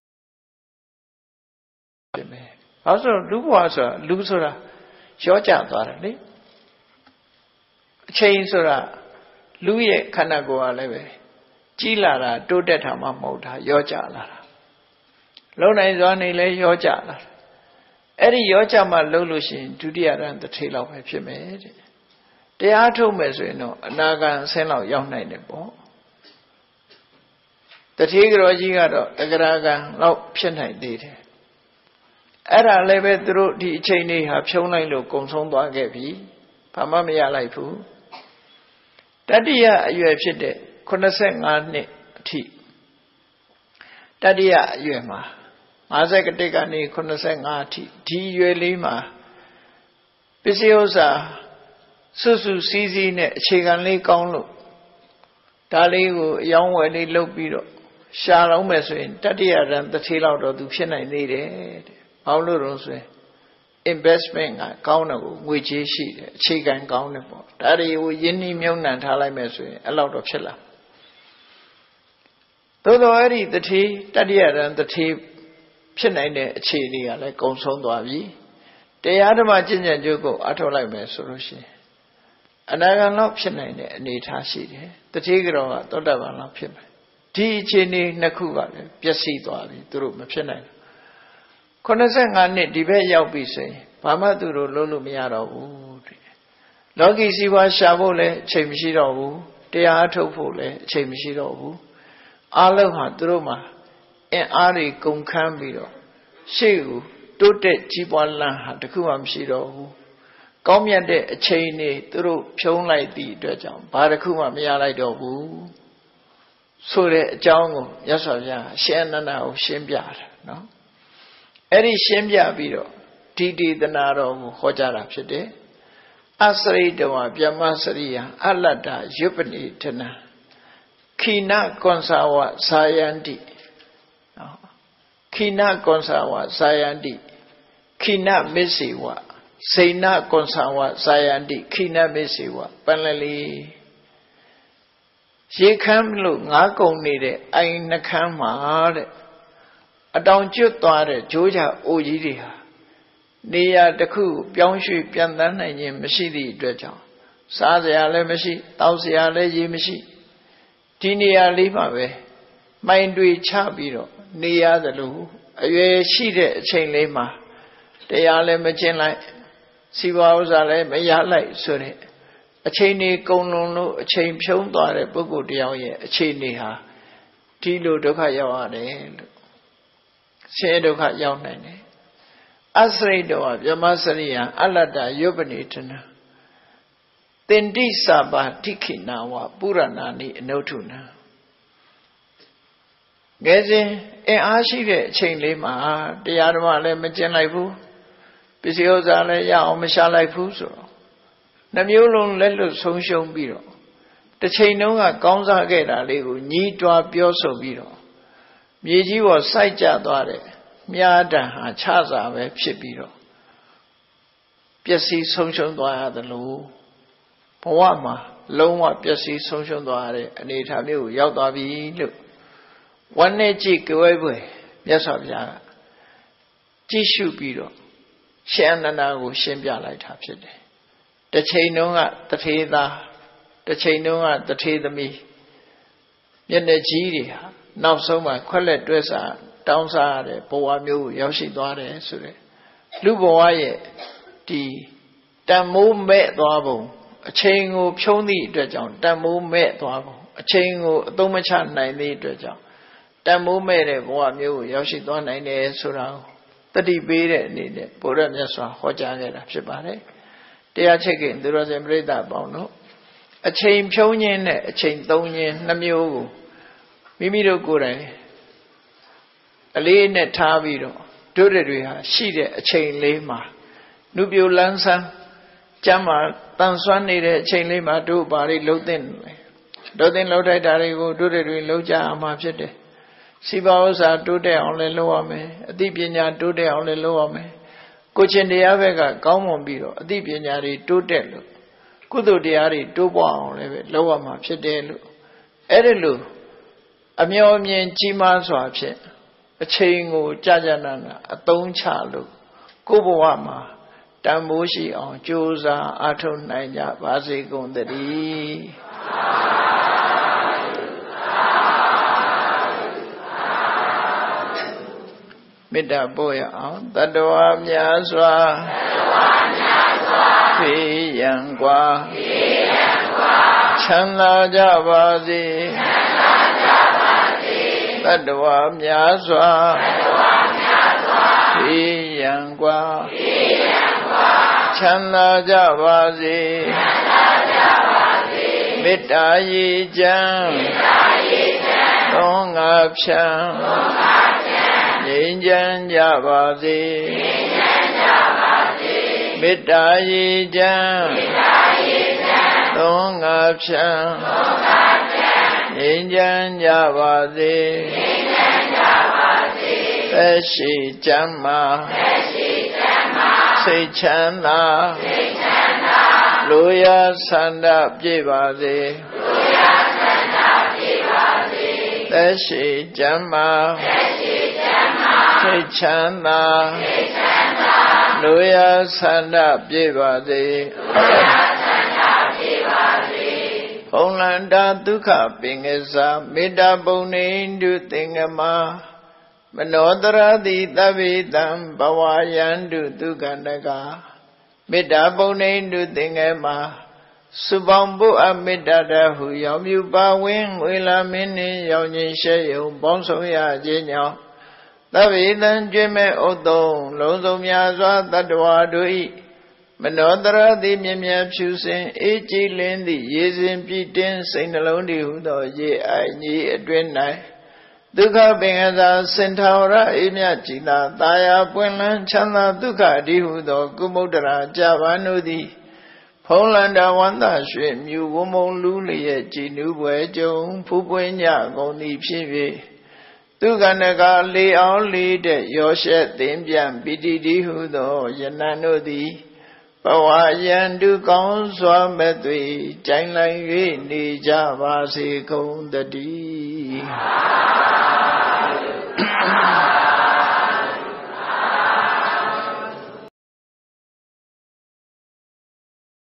ဖြစ်မယ်ဘာလို့လူဘဝဆိုတာလူဆိုတာရောကြသွားတယ်လေအချိန်ဆိုတာလူရဲ့ခန္ဓာကိုယ်ကလည်းပဲကြီးလာတာတိုးတက်တာမှမဟုတ်တာရောကြလာတာလုံနိုင်စွာနေလဲရောကြလာတာအဲ့ဒီရောကြမှလှုပ်လို့ရှိရင်ဒုတိယရန်တထေလောက်ပဲဖြစ်မယ်တဲ့တရားထုတ်မယ်ဆိုရင်တော့အနာဂံအဆင်းလောက်ရောက်နိုင်တယ်ပေါ့တထေကတော်ကြီးကတော့တဂရဂံလောက်ဖြစ်နိုင်သေးတယ်အဲ့ဒါလည်းပဲသူတို့ဒီအချိန်လေးဟာဖြုံးလိုက်လို့ကုံဆုံးသွားခဲ့ပြီဘာမှမရလိုက်ဘူးတတိယအရွယ်ဖြစ်တဲ့85နှစ်အထိတတိယအရွယ်မှာ50ကနေ85အထိဒီရွယ်လေးမှာပစ္စည်းဥစ္စာစွစုစည်းစည်းနဲ့အခြေခံလေးကောင်းလို့ဒါလေးကိုအယောင်းဝယ်လေးလုပ်ပြီးတော့ရှာတော့မယ်ဆိုရင်တတိယရန်တစ်ထေးလောက်တော့သူဖြစ်နိုင်သေးတယ်တဲ့။ဘာလို့လဲဆိုရင် investment ကကောင်းတယ်ကိုငွေကြေးရှိတယ်အခြေခံကောင်းတယ်ပေါ့။ဒါတွေကိုယင်းနှီးမြုံနှံထားလိုက်မယ်ဆိုရင်အဲ့လောက်တော့ဖြစ်လာ။သို့တော်အဲ့ဒီတစ်ထေးတတိယရန်တစ်ထေးဖြစ်နိုင်တဲ့အခြေအနေကလည်းကုံဆုံးသွားပြီ။တရားဓမ္မကျင့်ကြံကြိုးကိုအထောက်လိုက်မယ်ဆိုလို့ရှိရင်အနာဂတ်လောက်ဖြစ်နိုင်တဲ့အနေအထားရှိတယ်။တတိယကတော့သောတာပန်လောက်ဖြစ်မယ်။ဒီအခြေအနေနှစ်ခုကလည်းပျက်စီးသွားပြီသူတို့မဖြစ်နိုင်ဘူး။85နှစ်ဒီဘက်ရောက်ပြီဆိုရင်ဘာမှသူတို့လုပ်လို့မရတော့ဘူးတဲ့။လောကီစီးပွားရှာဖို့လည်းအချိန်မရှိတော့ဘူး။တရားထုတ်ဖို့လည်းအချိန်မရှိတော့ဘူး။အားလုံးဟာသူတို့မှာအင်အားတွေကုန်ခန်းပြီးတော့ရှေ့ကိုတိုးတက်ကြီးပွားလန်းဟာတခုမှမရှိတော့ဘူး။ကောင်းမြတ်တဲ့အချိန်တွေသူတို့ဖြုံးလိုက်သည့်အတွက်ကြောင့်ဘာတစ်ခုမှမရလိုက်တော့ဘူးဆိုတဲ့အကြောင်းကိုမြတ်စွာဘုရားရှင်အနန္ဒာကိုရှင်းပြတာနော်အဲ့ဒီရှင်းပြပြီးတော့ဒီဒေသနာတော်ကိုဟောကြားတာဖြစ်တယ်အစရိတဝဗျမစရိယအလတ္တယုပနိထနခိနကွန်စာဝဇာယန္တိနော်ခိနကွန်စာဝဇာယန္တိခိနမစ္စေဝစိဏကွန်ဆာဝဇာယန္တိခိနမေစေဝပန်လလီရေခမ်းလို့ငါးကုံနေတဲ့အိုင်နှခမ်းမှာတဲ့အတောင်ကျွတ်သွားတဲ့ဂျိုးကြအိုကြီးတွေဟာနေရာတစ်ခုပြောင်းရွှေ့ပြန်တန်းနိုင်ခြင်းမရှိသည့်အတွက်ကြောင့်စားစရာလည်းမရှိတောက်စရာလည်းရေမရှိဒီနေရာလေးမှာပဲမိုင်းတွေချပြီးတော့နေရသလိုအရွယ်ရှိတဲ့အချိန်လေးမှာတရားလည်းမကျင့်လိုက်စီပွားဥစ္စာလည်းမရလိုက်ဆိုတဲ့အချိန်တွေကုန်လွန်လို့အချိန်ဖြုံးသွားတဲ့ပုဂ္ဂိုလ်တယောက်ရဲ့အချိန်တွေဟာဒီလိုဒုက္ခရောက်ရတယ်လို့ဆင်းရဲဒုက္ခရောက်နိုင်တယ်အစရိတောဗြဟ္မစရိယအလတ္တယုပနိထနတင်တိစပါတိခိနာဝပုရဏာနိအနုထုနာငယ်စဉ်အင်အားရှိတဲ့အချိန်လေးမှာတရားဓမ္မလည်းမကျင့်လိုက်ဘူးပစ္စည်းဥစ္စာလည်းရအောင်မရှာလိုက်ဘူးဆိုတော့နှမျိုးလုံးလက်လွတ်ဆုံးရှုံးပြီးတော့တစ်ချိန်တုန်းကကောင်းစားခဲ့တာလေးကိုညီးတွားပြောဆိုပြီးတော့မြေကြီးပေါ်စိုက်ကြသွားတဲ့မြားတံဟာခြစာပဲဖြစ်ပြီးတော့ပျက်စီးဆုံးရှုံးသွားရသလိုဘဝမှာလုံးဝပျက်စီးဆုံးရှုံးသွားတဲ့အနေအထားမျိုးကိုရောက်သွားပြီလို့ဝမ်းနဲ့ကြည့်ကြွယ်ပွဲမြတ်စွာဘုရားကကြည့်ရှုပြီးတော့ရှင်အနန္ဒာကိုရှင်းပြလိုက်တာဖြစ်တယ်။တစ်ချိန်တုန်းကတထေသားတစ်ချိန်တုန်းကတထေသမီးမျက်နှာကြီးတွေဟာနောက်ဆုံးမှာခွက်လက်တွဲစားတောင်းစားရတဲ့ဘဝမျိုးကိုရောက်ရှိသွားတယ်ဆိုတဲ့လူဘဝရဲ့ဒီတန်မိုးမဲ့သွားပုံအချိန်ကိုဖြုံးသည့်အတွက်ကြောင့်တန်မိုးမဲ့သွားပုံအချိန်ကိုအသုံးမချနိုင်သည့်အတွက်ကြောင့်တန်မိုးမဲ့တဲ့ဘဝမျိုးကိုရောက်ရှိသွားနိုင်တယ်ဆိုတာတတိပေးတဲ့အနေနဲ့ဘုရားမြတ်စွာဟောကြားခဲ့တာဖြစ်ပါတယ်။တရားချက်ကသူတော်စင်ပြိဿပေါင်းတို့အချိန်ဖြုံးခြင်းနဲ့အချိန်သုံးခြင်းနှမျိုးကိုမိမိတို့ကိုယ်တိုင်အလေးနဲ့ထားပြီးတော့တို့တွေဟာရှိတဲ့အချိန်လေးမှာနုပြိုလန်းဆန်းကျမ်းမာတန်ဆွမ်းနေတဲ့အချိန်လေးမှာတို့ဘာတွေလှုပ်သင့်လဲလှုပ်သင့်လှုပ်ထိုက်တာတွေကိုတို့တွေလှုပ်ကြအောင်မှာဖြစ်တယ်စီပါဥစ္စာတိုးတက်အောင်လည်းလုပ်ရမယ်အသိပညာတိုးတက်အောင်လည်းလုပ်ရမယ်ကိုချင်းတရားဘက်ကကောင်းမွန်ပြီးတော့အသိပညာတွေတိုးတက်လို့ကုသိုလ်တရားတွေတိုးပွားအောင်လည်းပဲလုပ်ရမှာဖြစ်တယ်လို့အဲ့ဒီလိုအမျှော်မြင်ကြီးမားစွာဖြင့်အချိန်ကိုကြာကြာနာနာအသုံးချလို့ကိုယ့်ဘဝမှာတန်ဖိုးရှိအောင်ကြိုးစားအားထုတ်နိုင်ကြပါစေကုန်သတည်းမေတ္တာပို့ရအောင်တတ္တဝါများစွာဖေးရန်กว่าချမ်းသာကြပါစေတတ္တဝါများစွာဖေးရန်กว่าချမ်းသာကြပါစေမေတ္တာရေချမ်းသောငါဖြံငြိမ်းချမ်းကြပါစေမေတ္တာရေချမ်းသောငါဖြံငြိမ်းချမ်းကြပါစေသက်ရှိချမ်းသာစိတ်ချမ်းသာလူရဆန္ဒပြည့်ပါစေသက်ရှိချမ်းသာစိတ်ချမ်းသာလူရဆန္ဒပြည့်ပါစေဘုံလန္တာဒုက္ခပင်ကစားမေတ္တာပုံနေတုသင်္ကမမနောတရတိသဗ္ဗေတံဘဝယန္တုဒုက္ခန္တကမေတ္တာပုံနေတုသင်္ကမစုပေါင်းဖို့အမေတ္တာတဟုရောင်မြူပါဝင်းငွေလာမင်းနှင့်ရောင်ခြင်းရှဲယုံပေါင်းဆောင်ရခြင်းကြောင့်သဗ္ဗေတံကျွေးမဲ့ဥတုံလုံးစုံများစွာတတ္တဝါတို့၏မနောတရတိမြင်မြဖြူစင်အေးကြည်လင်းသည့်ရေစဉ်ပြည့်တင်းစိတ်နှလုံးတည်ဟုသောရေအိုင်ကြီးအတွင်၌ဒုက္ခပင်ကသာစင်ထာဝရအေးမြကြည်သာတာယာပွင့်လန်းချမ်းသာဒုက္ခတည်းဟုသောကုမုဒ္ဒရာကြပါနုသည်ဖုံးလန္တာဝန္တာရွှေမြူဝမုံလူလျက်ကြည်နူးပွဲကြုံဖူးပွင့်ညကုန်သည်ဖြစ်၍ဒုက္ခနကလေအောင်လေးတဲ့ရောရှက်သင်ပြန်ပိတိတည်းဟုသောယနံတို့သည်ဘဝယန္တုကောင်းစွာမဲ့သွေကြိုင်လိုက်၍နေကြပါစေကုန်တည်း